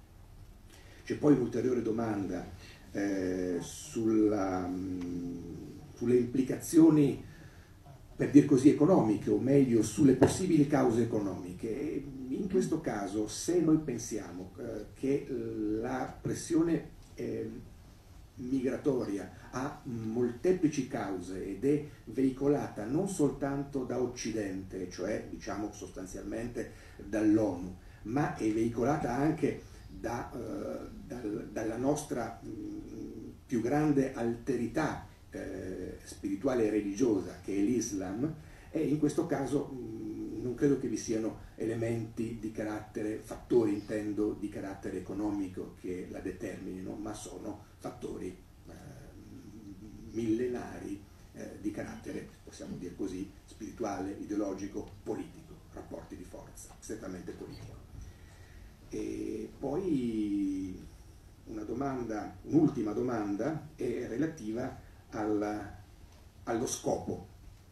C'è poi un'ulteriore domanda eh, sulla, mh, sulle implicazioni, per dir così, economiche, o meglio sulle possibili cause economiche. In questo caso, se noi pensiamo eh, che la pressione eh, migratoria ha molteplici cause ed è veicolata non soltanto da Occidente, cioè diciamo sostanzialmente dall'ONU, ma è veicolata anche da, eh, dal, dalla nostra mh, più grande alterità eh, spirituale e religiosa, che è l'Islam, e in questo caso mh, non credo che vi siano elementi di carattere, fattori intendo di carattere economico che la determinino, ma sono fattori eh, millenari eh, di carattere, possiamo dire così, spirituale, ideologico, politico, rapporti di forza, strettamente politico. E poi una domanda, un'ultima domanda è relativa alla, allo scopo.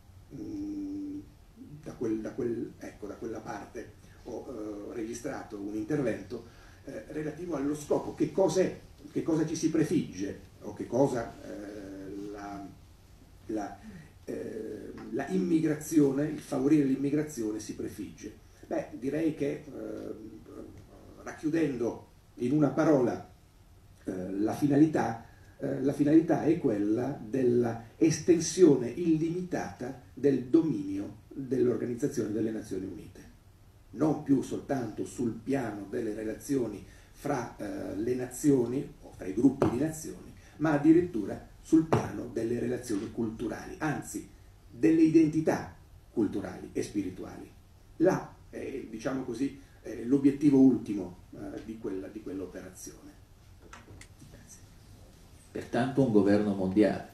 Mm, da, quel, da, quel, ecco, da quella parte ho eh, registrato un intervento eh, relativo allo scopo, che cos'è, che cosa ci si prefigge, o che cosa eh, la, la, eh, la immigrazione, il favorire l'immigrazione si prefigge. Beh, direi che eh, racchiudendo in una parola eh, la finalità, eh, la finalità è quella della estensione illimitata del dominio dell'Organizzazione delle Nazioni Unite, non più soltanto sul piano delle relazioni fra eh, le nazioni o fra i gruppi di nazioni, ma addirittura sul piano delle relazioni culturali, anzi delle identità culturali e spirituali. Là è, diciamo così, è l'obiettivo ultimo eh, di, quella, di quell'operazione. Grazie. Pertanto un governo mondiale.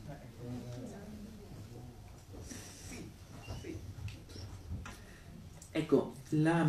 Ecco, la,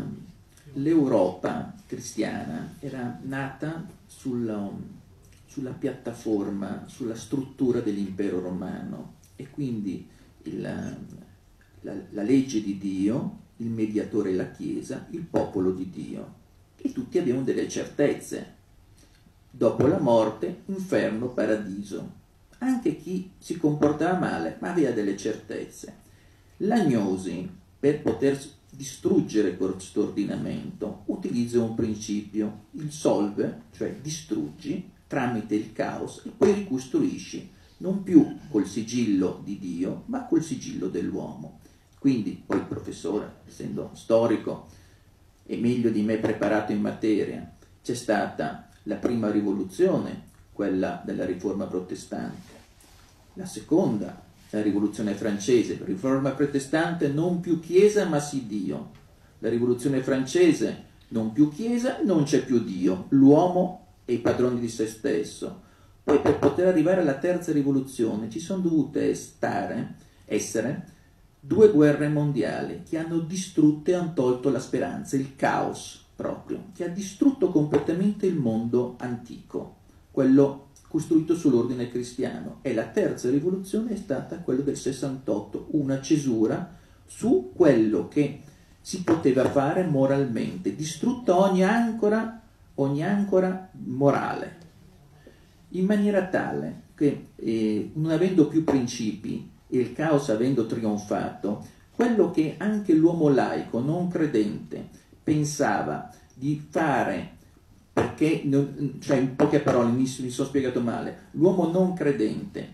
l'Europa cristiana era nata sulla, sulla piattaforma, sulla struttura dell'impero romano, e quindi il, la, la legge di Dio, il mediatore è la Chiesa, il popolo di Dio, e tutti abbiamo delle certezze. Dopo la morte, inferno, paradiso. Anche chi si comportava male, ma aveva delle certezze. L'agnosi, per poter distruggere questo ordinamento, utilizza un principio, il solve, cioè distruggi tramite il caos e poi ricostruisci, non più col sigillo di Dio, ma col sigillo dell'uomo. Quindi poi il professore, essendo storico e meglio di me preparato in materia, c'è stata la prima rivoluzione, quella della riforma protestante, la seconda, la rivoluzione francese, riforma protestante, non più Chiesa ma sì Dio, la rivoluzione francese, non più Chiesa, non c'è più Dio, l'uomo è il padrone di se stesso. Poi per poter arrivare alla terza rivoluzione ci sono dovute stare, essere due guerre mondiali che hanno distrutto e hanno tolto la speranza, il caos proprio, che ha distrutto completamente il mondo antico, quello costruito sull'ordine cristiano, e la terza rivoluzione è stata quella del sessantotto, una cesura su quello che si poteva fare moralmente, distrutta ogni ancora, ogni ancora morale, in maniera tale che eh, non avendo più principi e il caos avendo trionfato, quello che anche l'uomo laico, non credente, pensava di fare, perché, cioè in poche parole, mi, mi sono spiegato male, l'uomo non credente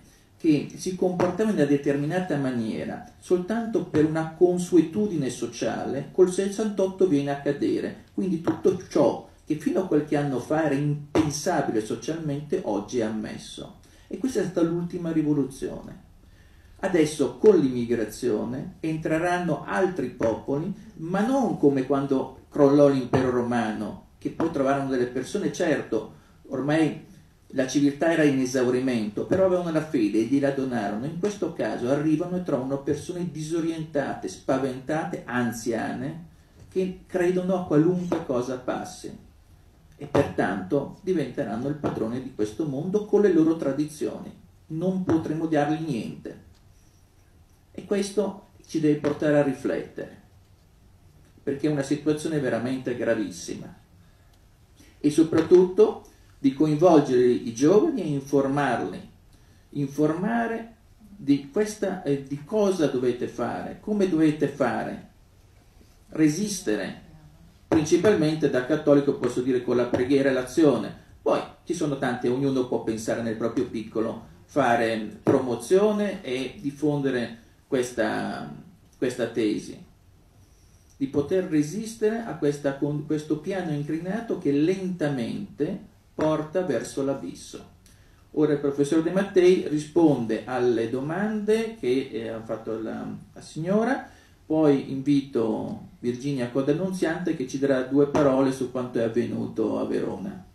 che si comportava in una determinata maniera soltanto per una consuetudine sociale, col sessantotto viene a cadere. Quindi tutto ciò che fino a qualche anno fa era impensabile socialmente, oggi è ammesso. E questa è stata l'ultima rivoluzione. Adesso con l'immigrazione entreranno altri popoli, ma non come quando crollò l'impero romano, che poi trovarono delle persone, certo, ormai la civiltà era in esaurimento, però avevano la fede e gliela donarono. In questo caso arrivano e trovano persone disorientate, spaventate, anziane, che credono a qualunque cosa passi e pertanto diventeranno il padrone di questo mondo con le loro tradizioni. Non potremo dargli niente. E questo ci deve portare a riflettere, perché è una situazione veramente gravissima. E soprattutto di coinvolgere i giovani e informarli, informare di, questa, eh, di cosa dovete fare, come dovete fare, resistere, principalmente da cattolico posso dire con la preghiera e l'azione. Poi ci sono tante, ognuno può pensare nel proprio piccolo, fare promozione e diffondere questa, questa tesi, di poter resistere a questa, con questo piano inclinato che lentamente porta verso l'abisso. Ora il professor De Mattei risponde alle domande che eh, ha fatto la, la signora, poi invito Virginia Codannunziante che ci darà due parole su quanto è avvenuto a Verona.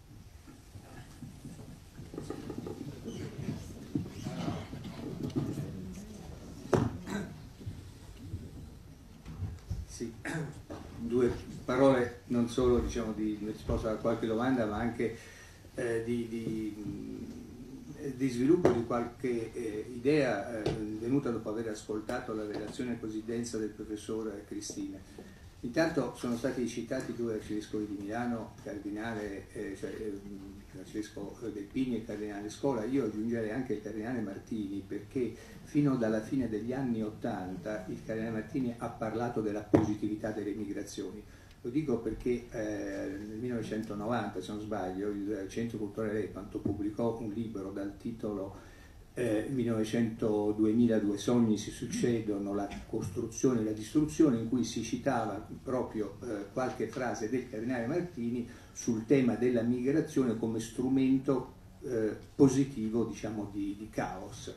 Sì, due parole non solo diciamo, di risposta a qualche domanda, ma anche eh, di, di, di sviluppo di qualche eh, idea eh, venuta dopo aver ascoltato la relazione così densa del professor Cristine. Intanto sono stati citati due arcivescovi di Milano, cardinale, eh, cioè, l'arcivescovo del Pini e il cardinale Scola. Io aggiungerei anche il cardinale Martini, perché fino dalla fine degli anni Ottanta il cardinale Martini ha parlato della positività delle migrazioni. Lo dico perché eh, nel millenovecentonovanta, se non sbaglio, il Centro Culturale Lepanto pubblicò un libro dal titolo eh, millenovecento duemila due sogni si succedono, la costruzione e la distruzione, in cui si citava proprio eh, qualche frase del cardinale Martini sul tema della migrazione come strumento eh, positivo, diciamo, di, di caos.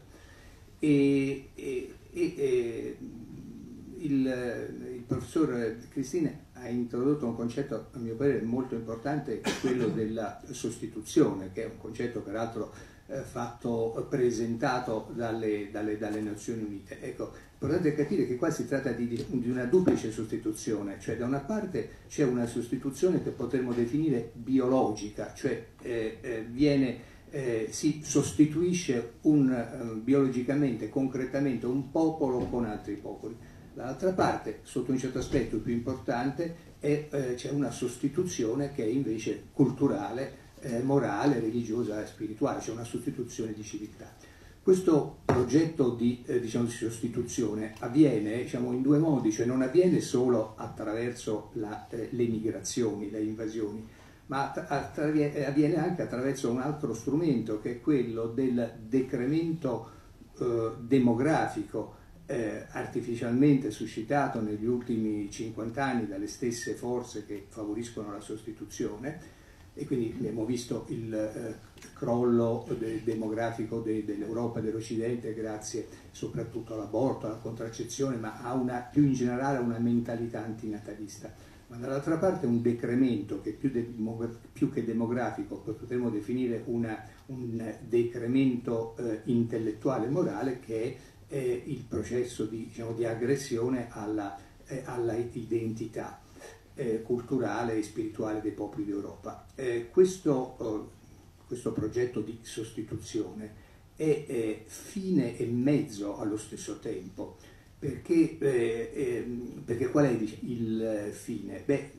E, e, e il, il professor Cristine ha introdotto un concetto, a mio parere, molto importante, che è quello della sostituzione, che è un concetto peraltro eh, fatto, presentato dalle, dalle, dalle Nazioni Unite. Ecco, è importante capire che qua si tratta di, di una duplice sostituzione, cioè da una parte c'è una sostituzione che potremmo definire biologica, cioè eh, eh, viene... Eh, si sostituisce un, eh, biologicamente, concretamente, un popolo con altri popoli. Dall'altra parte, sotto un certo aspetto più importante, è, eh, c'è una sostituzione che è invece culturale, eh, morale, religiosa e spirituale, c'è una sostituzione di civiltà. Questo progetto di, eh, diciamo, di sostituzione avviene, diciamo, in due modi, cioè non avviene solo attraverso la, eh, le migrazioni, le invasioni, ma avviene anche attraverso un altro strumento, che è quello del decremento eh, demografico eh, artificialmente suscitato negli ultimi cinquanta anni dalle stesse forze che favoriscono la sostituzione, e quindi abbiamo visto il eh, crollo de demografico de dell'Europa e dell'Occidente grazie soprattutto all'aborto, alla contraccezione, ma a una, più in generale a una mentalità antinatalista. Ma dall'altra parte un decremento che più, de più che demografico potremmo definire una, un decremento eh, intellettuale e morale, che è eh, il processo di, diciamo, di aggressione alla, eh, alla identità eh, culturale e spirituale dei popoli d'Europa. Eh, questo, eh, questo progetto di sostituzione è eh, fine e mezzo allo stesso tempo. Perché, eh, eh, perché qual è il fine? Beh,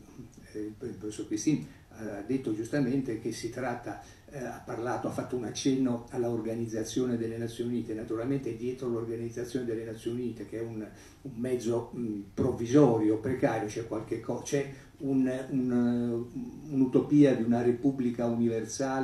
il professor Cristine ha detto giustamente che si tratta, eh, ha parlato, ha fatto un accenno all'Organizzazione delle Nazioni Unite. Naturalmente dietro l'Organizzazione delle Nazioni Unite, che è un, un mezzo mh, provvisorio, precario, c'è qualche cosa, c'è un'utopia un, un di una repubblica universale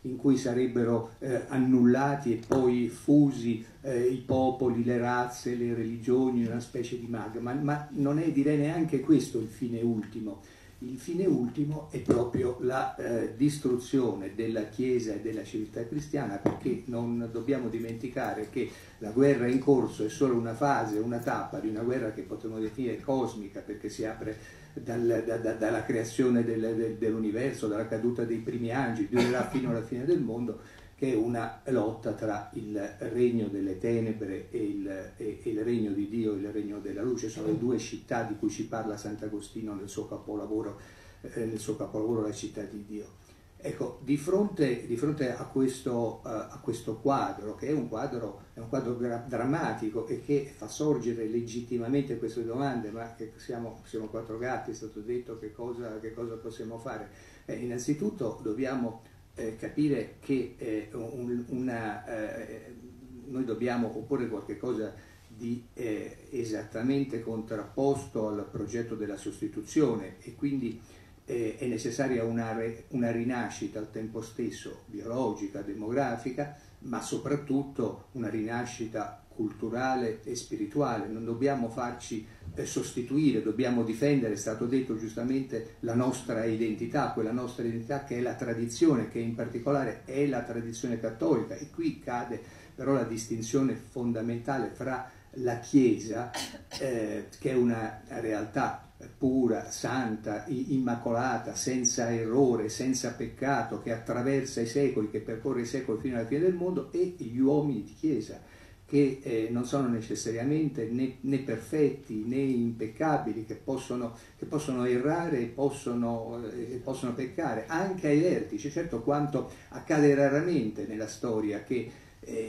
in cui sarebbero eh, annullati e poi fusi eh, i popoli, le razze, le religioni, una specie di magma, ma non è, direi, neanche questo il fine ultimo. Il fine ultimo è proprio la eh, distruzione della Chiesa e della civiltà cristiana, perché non dobbiamo dimenticare che la guerra in corso è solo una fase, una tappa di una guerra che potremmo definire cosmica, perché si apre dal, da, da, dalla creazione del, del, dell'universo, dalla caduta dei primi angeli, durerà fino alla fine del mondo, che è una lotta tra il regno delle tenebre e il, e, e il regno di Dio, il regno della luce. Sono le due città di cui ci parla Sant'Agostino nel suo capolavoro, eh, nel suo capolavoro La città di Dio. Ecco, di fronte, di fronte a, questo, uh, a questo quadro, che è un quadro, è un quadro gra- drammatico e che fa sorgere legittimamente queste domande, ma che siamo, siamo quattro gatti, è stato detto che cosa, che cosa possiamo fare. Eh, innanzitutto dobbiamo Eh, capire che eh, un, una, eh, noi dobbiamo opporre qualche cosa di eh, esattamente contrapposto al progetto della sostituzione, e quindi eh, è necessaria una, re, una rinascita al tempo stesso biologica, demografica, ma soprattutto una rinascita culturale e spirituale. Non dobbiamo farci eh, sostituire, dobbiamo difendere, è stato detto giustamente, la nostra identità, quella nostra identità che è la tradizione, che in particolare è la tradizione cattolica, e qui cade però la distinzione fondamentale fra la Chiesa, eh, che è una realtà pura, santa, immacolata, senza errore, senza peccato, che attraversa i secoli, che percorre i secoli fino alla fine del mondo, e gli uomini di Chiesa, che eh, non sono necessariamente né, né perfetti né impeccabili, che possono, che possono errare e possono, eh, possono peccare anche ai vertici. Certo, quanto accade raramente nella storia che eh,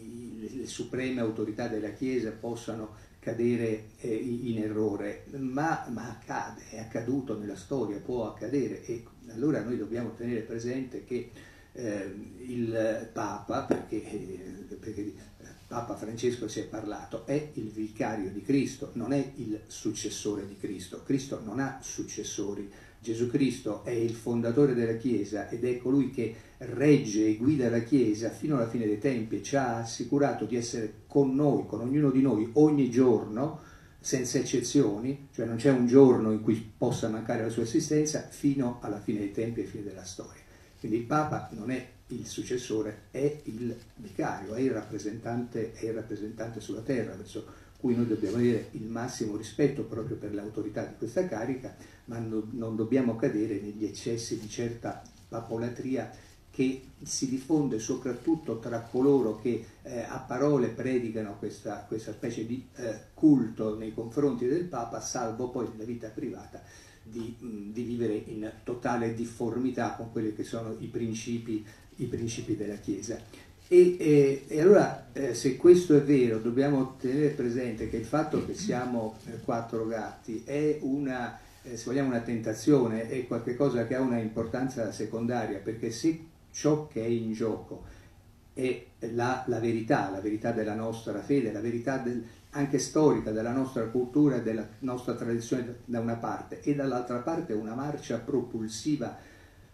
i, le supreme autorità della Chiesa possano cadere eh, in errore, ma, ma accade, è accaduto nella storia, può accadere, e allora noi dobbiamo tenere presente che eh, il Papa, perché, eh, perché Papa Francesco si è parlato, è il vicario di Cristo, non è il successore di Cristo. Cristo non ha successori. Gesù Cristo è il fondatore della Chiesa ed è colui che regge e guida la Chiesa fino alla fine dei tempi, e ci ha assicurato di essere con noi, con ognuno di noi, ogni giorno, senza eccezioni, cioè non c'è un giorno in cui possa mancare la sua assistenza, fino alla fine dei tempi e fine della storia. Quindi il Papa non è il successore, è il vicario, è il rappresentante, è il rappresentante sulla terra, verso cui noi dobbiamo avere il massimo rispetto proprio per l'autorità di questa carica, ma no, non dobbiamo cadere negli eccessi di certa papolatria che si diffonde soprattutto tra coloro che eh, a parole predicano questa, questa specie di eh, culto nei confronti del Papa, salvo poi nella vita privata di, mh, di vivere in totale difformità con quelli che sono i principi i principi della Chiesa. E, e, e allora eh, se questo è vero, dobbiamo tenere presente che il fatto che siamo eh, quattro gatti è una, eh, se vogliamo, una tentazione, è qualcosa che ha una importanza secondaria, perché se ciò che è in gioco è la, la verità, la verità della nostra fede, la verità del, anche storica della nostra cultura e della nostra tradizione da una parte, e dall'altra parte una marcia propulsiva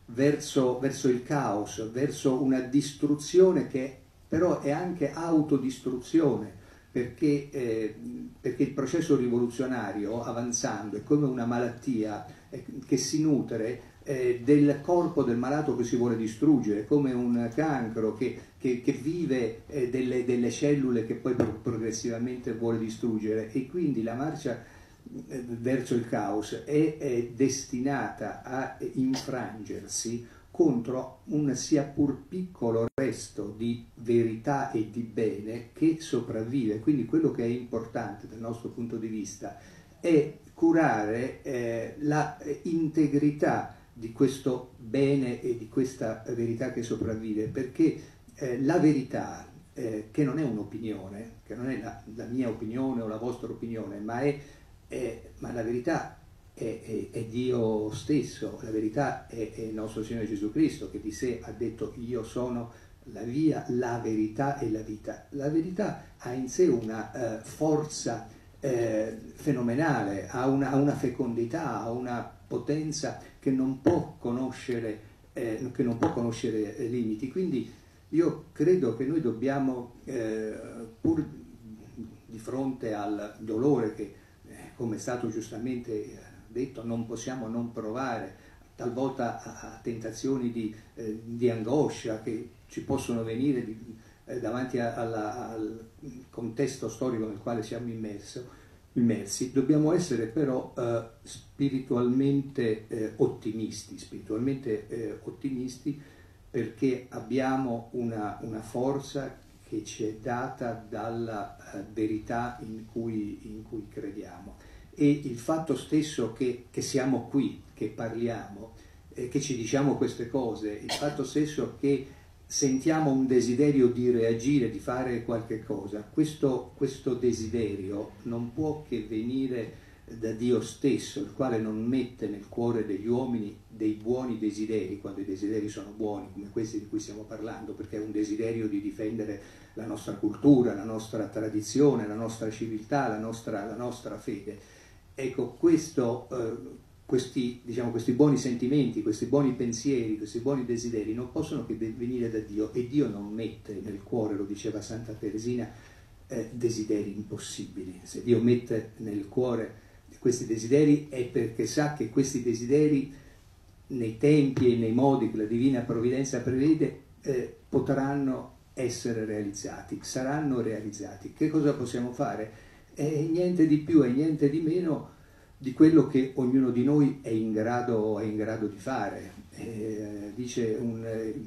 Verso, verso il caos, verso una distruzione che però è anche autodistruzione, perché, eh, perché il processo rivoluzionario, avanzando, è come una malattia eh, che si nutre eh, del corpo del malato che si vuole distruggere, come un cancro che, che, che vive eh, delle, delle cellule che poi pro- progressivamente vuole distruggere, e quindi la marcia verso il caos è, è destinata a infrangersi contro un sia pur piccolo resto di verità e di bene che sopravvive. Quindi quello che è importante dal nostro punto di vista è curare eh, la integrità di questo bene e di questa verità che sopravvive, perché eh, la verità, eh, che non è un'opinione, che non è la, la mia opinione o la vostra opinione, ma è Eh, ma la verità è, è, è Dio stesso, la verità è, è il nostro Signore Gesù Cristo, che di sé ha detto: io sono la via, la verità e la vita. La verità ha in sé una eh, forza eh, fenomenale, ha una, ha una fecondità, ha una potenza che non può conoscere eh, che non può conoscere eh, limiti. Quindi io credo che noi dobbiamo, eh, pur di fronte al dolore che, eh, come è stato giustamente detto, non possiamo non provare, talvolta a, a tentazioni di, eh, di angoscia che ci possono venire di, eh, davanti a, alla, al contesto storico nel quale siamo immerso, immersi, dobbiamo essere però eh, spiritualmente eh, ottimisti, spiritualmente eh, ottimisti, perché abbiamo una, una forza che ci è data dalla uh, verità in cui, in cui crediamo, e il fatto stesso che, che siamo qui, che parliamo, eh, che ci diciamo queste cose, il fatto stesso che sentiamo un desiderio di reagire, di fare qualche cosa, questo, questo desiderio non può che venire da Dio stesso, il quale non mette nel cuore degli uomini dei buoni desideri, quando i desideri sono buoni, come questi di cui stiamo parlando, perché è un desiderio di difendere la nostra cultura, la nostra tradizione, la nostra civiltà, la nostra, la nostra fede. Ecco, questo, eh, questi, diciamo, questi buoni sentimenti, questi buoni pensieri, questi buoni desideri non possono che venire da Dio, e Dio non mette nel cuore, lo diceva Santa Teresina, eh, desideri impossibili. Se Dio mette nel cuore questi desideri è perché sa che questi desideri, nei tempi e nei modi che la Divina Provvidenza prevede, eh, potranno essere realizzati, saranno realizzati. Che cosa possiamo fare? È niente di più e niente di meno di quello che ognuno di noi è in grado, è in grado di fare. Eh, dice un,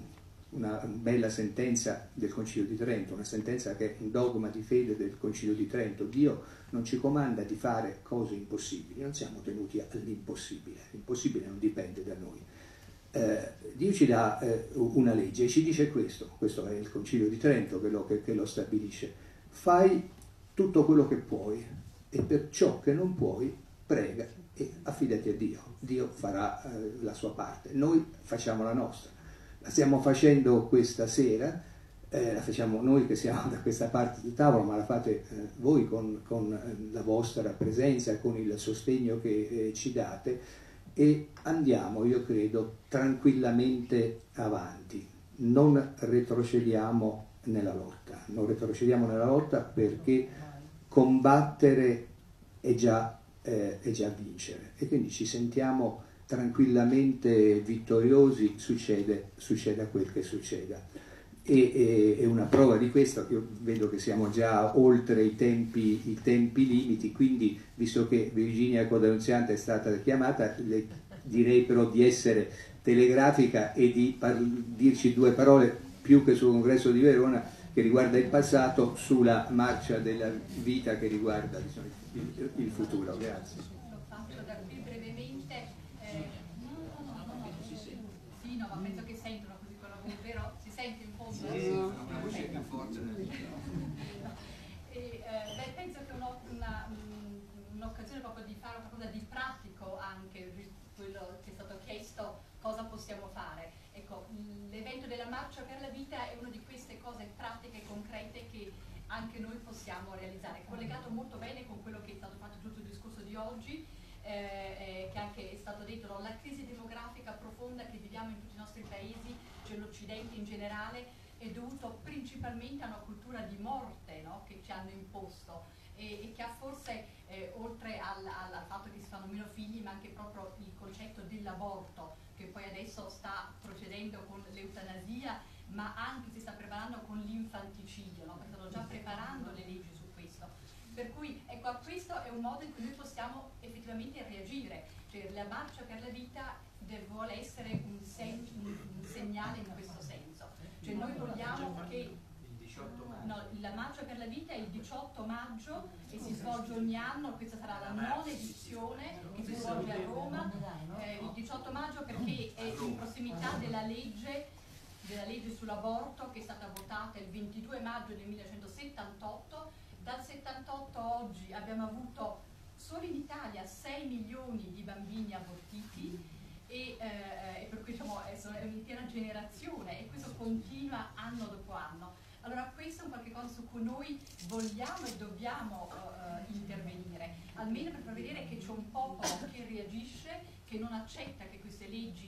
una bella sentenza del Concilio di Trento, una sentenza che è un dogma di fede del Concilio di Trento: Dio non ci comanda di fare cose impossibili, non siamo tenuti all'impossibile, l'impossibile non dipende da noi. Eh, Dio ci dà eh, una legge e ci dice questo, questo è il Concilio di Trento che lo, che, che lo stabilisce: fai tutto quello che puoi e per ciò che non puoi prega e affidati a Dio, Dio farà eh, la sua parte, noi facciamo la nostra. La stiamo facendo questa sera, eh, la facciamo noi che siamo da questa parte del tavolo, ma la fate eh, voi con, con la vostra presenza, con il sostegno che eh, ci date, e andiamo, io credo, tranquillamente avanti. Non retrocediamo nella lotta, non retrocediamo nella lotta perché combattere è già, eh, è già vincere, e quindi ci sentiamo tranquillamente vittoriosi, succede, succeda quel che succeda. E, e, e una prova di questo, io vedo che siamo già oltre i tempi, i tempi limiti, quindi visto che Virginia Codanunziante è stata chiamata, le direi però di essere telegrafica e di dirci due parole più che sul congresso di Verona, che riguarda il passato, sulla marcia della vita che riguarda, diciamo, il, il futuro. Grazie. Lo faccio da qui brevemente. Eh, sì, no, ma penso che sentono così con la voce, vero? Si sente in fondo? Sì, sì, una voce più forte. E, eh, beh, penso che un'occasione proprio di fare qualcosa di pratico, anche quello che è stato chiesto, cosa possiamo fare. Ecco, l'evento della Marcia per la Vita è una di queste cose pratiche e concrete che anche noi possiamo realizzare, collegato molto bene con quello che è stato fatto tutto il discorso di oggi, eh, eh, che anche è stato detto, no? La crisi demografica profonda che viviamo in tutti i nostri paesi, cioè l'Occidente in generale, è dovuto principalmente a una cultura di morte, no? Che ci hanno imposto e, e che ha forse, eh, oltre al, al, al fatto che si fanno meno figli, ma anche proprio il concetto dell'aborto, che poi adesso sta procedendo con l'eutanasia, ma anche si sta preparando con l'infanticidio, no? Perché stanno già preparando le leggi su questo. Per cui, ecco, questo è un modo in cui noi possiamo effettivamente reagire. Cioè, la Marcia per la Vita deve, vuole essere un, sen, un, un segnale in questo senso. Cioè, noi vogliamo che... No, la Marcia per la Vita è il diciotto maggio e si svolge ogni anno, questa sarà la nona edizione che si svolge a Roma, eh, il diciotto maggio, perché è in prossimità della legge, della legge sull'aborto che è stata votata il ventidue maggio del millenovecentosettantotto. Dal settantotto a oggi abbiamo avuto solo in Italia sei milioni di bambini abortiti e, eh, e per cui diciamo, è un'intera generazione, e questo continua anno dopo anno. Allora questo è un qualche cosa su cui noi vogliamo e dobbiamo uh, intervenire, almeno per far vedere che c'è un popolo che reagisce, che non accetta che queste leggi che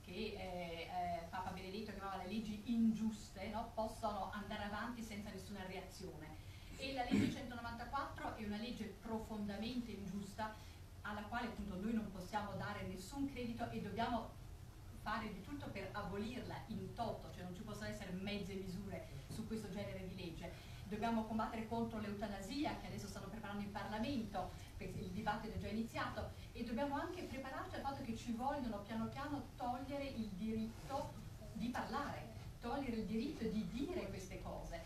che eh, eh, Papa Benedetto chiamava le leggi ingiuste, no? Possono andare avanti senza nessuna reazione. E la legge centonovantaquattro è una legge profondamente ingiusta, alla quale appunto noi non possiamo dare nessun credito e dobbiamo fare di tutto per abolirla in toto, cioè non ci possono essere mezze misure su questo genere di legge. Dobbiamo combattere contro l'eutanasia, che adesso stanno preparando in Parlamento, perché il dibattito è già iniziato, e dobbiamo anche prepararci al fatto che ci vogliono piano piano togliere il diritto di parlare, togliere il diritto di dire queste cose.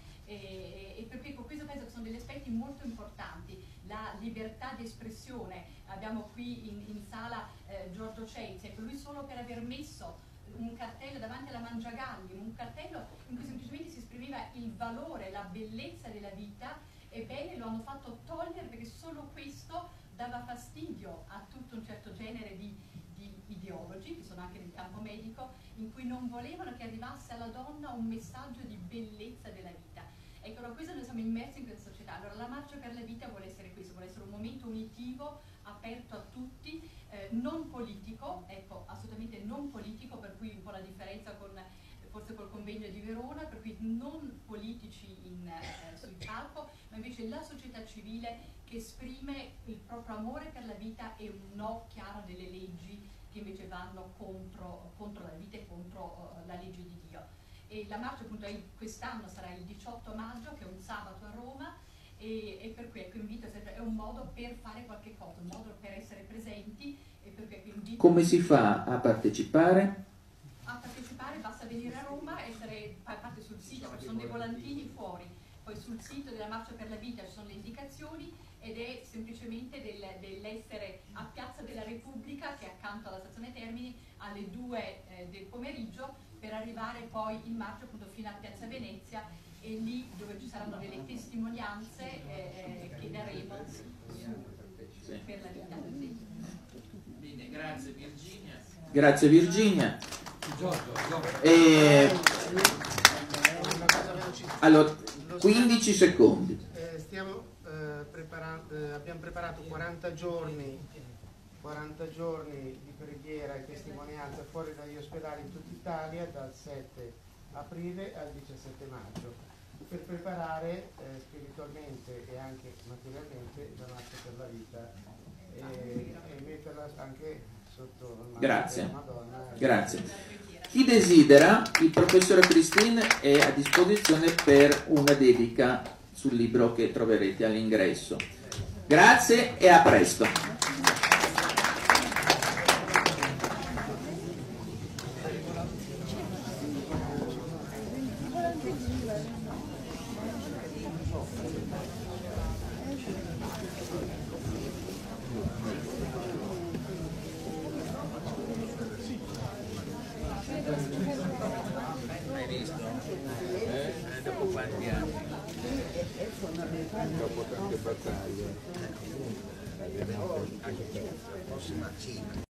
E, e per cui questo penso che sono degli aspetti molto importanti. La libertà di espressione, abbiamo qui in, in sala eh, Giorgio Censi, ecco, lui solo per aver messo un cartello davanti alla Mangiagalli, un cartello in cui semplicemente si esprimeva il valore, la bellezza della vita, ebbene lo hanno fatto togliere perché solo questo dava fastidio a tutto un certo genere di, di ideologi, che sono anche nel campo medico, in cui non volevano che arrivasse alla donna un messaggio di bellezza della vita. Ecco, allora questo noi siamo immersi in questa società. Allora la Marcia per la Vita vuole essere questo, vuole essere un momento unitivo, aperto a tutti, eh, non politico, ecco, assolutamente non politico, per cui un po' la differenza con forse col convegno di Verona, per cui non politici in, eh, sul palco, ma invece la società civile che esprime il proprio amore per la vita e un no chiaro delle leggi che invece vanno contro, contro la vita e contro uh, la legge di Dio. E la marcia appunto quest'anno sarà il diciotto maggio, che è un sabato a Roma, e, e per cui ecco, invito sempre, è un modo per fare qualche cosa, un modo per essere presenti, e per cui ecco, invito... Come si fa a partecipare? A partecipare basta venire a Roma, essere a parte sul sito, ci sono dei volantini fuori, poi sul sito della Marcia per la Vita ci sono le indicazioni, ed è semplicemente del, dell'essere a Piazza della Repubblica, che è accanto alla stazione Termini, alle due eh, del pomeriggio, per arrivare poi in marcia appunto fino a Piazza Venezia, e lì dove ci saranno delle testimonianze eh, che daremo su, per la vita. Bene, grazie Virginia. Grazie Virginia. E... Allora, quindici secondi. Eh, stiamo, eh, preparando, eh, abbiamo preparato quaranta giorni, quaranta giorni di preghiera e testimonianza fuori dagli ospedali in tutta Italia dal sette aprile al diciassette maggio, per preparare eh, spiritualmente e anche materialmente la Marcia per la Vita e, e metterla anche sotto il Grazie. della Madonna. Grazie. Chi desidera, il professore Christine è a disposizione per una dedica sul libro che troverete all'ingresso. Grazie e a presto. Hai visto? Eh? Dopo quanti anni? Dopo tante battaglie. Anche la prossima Cina.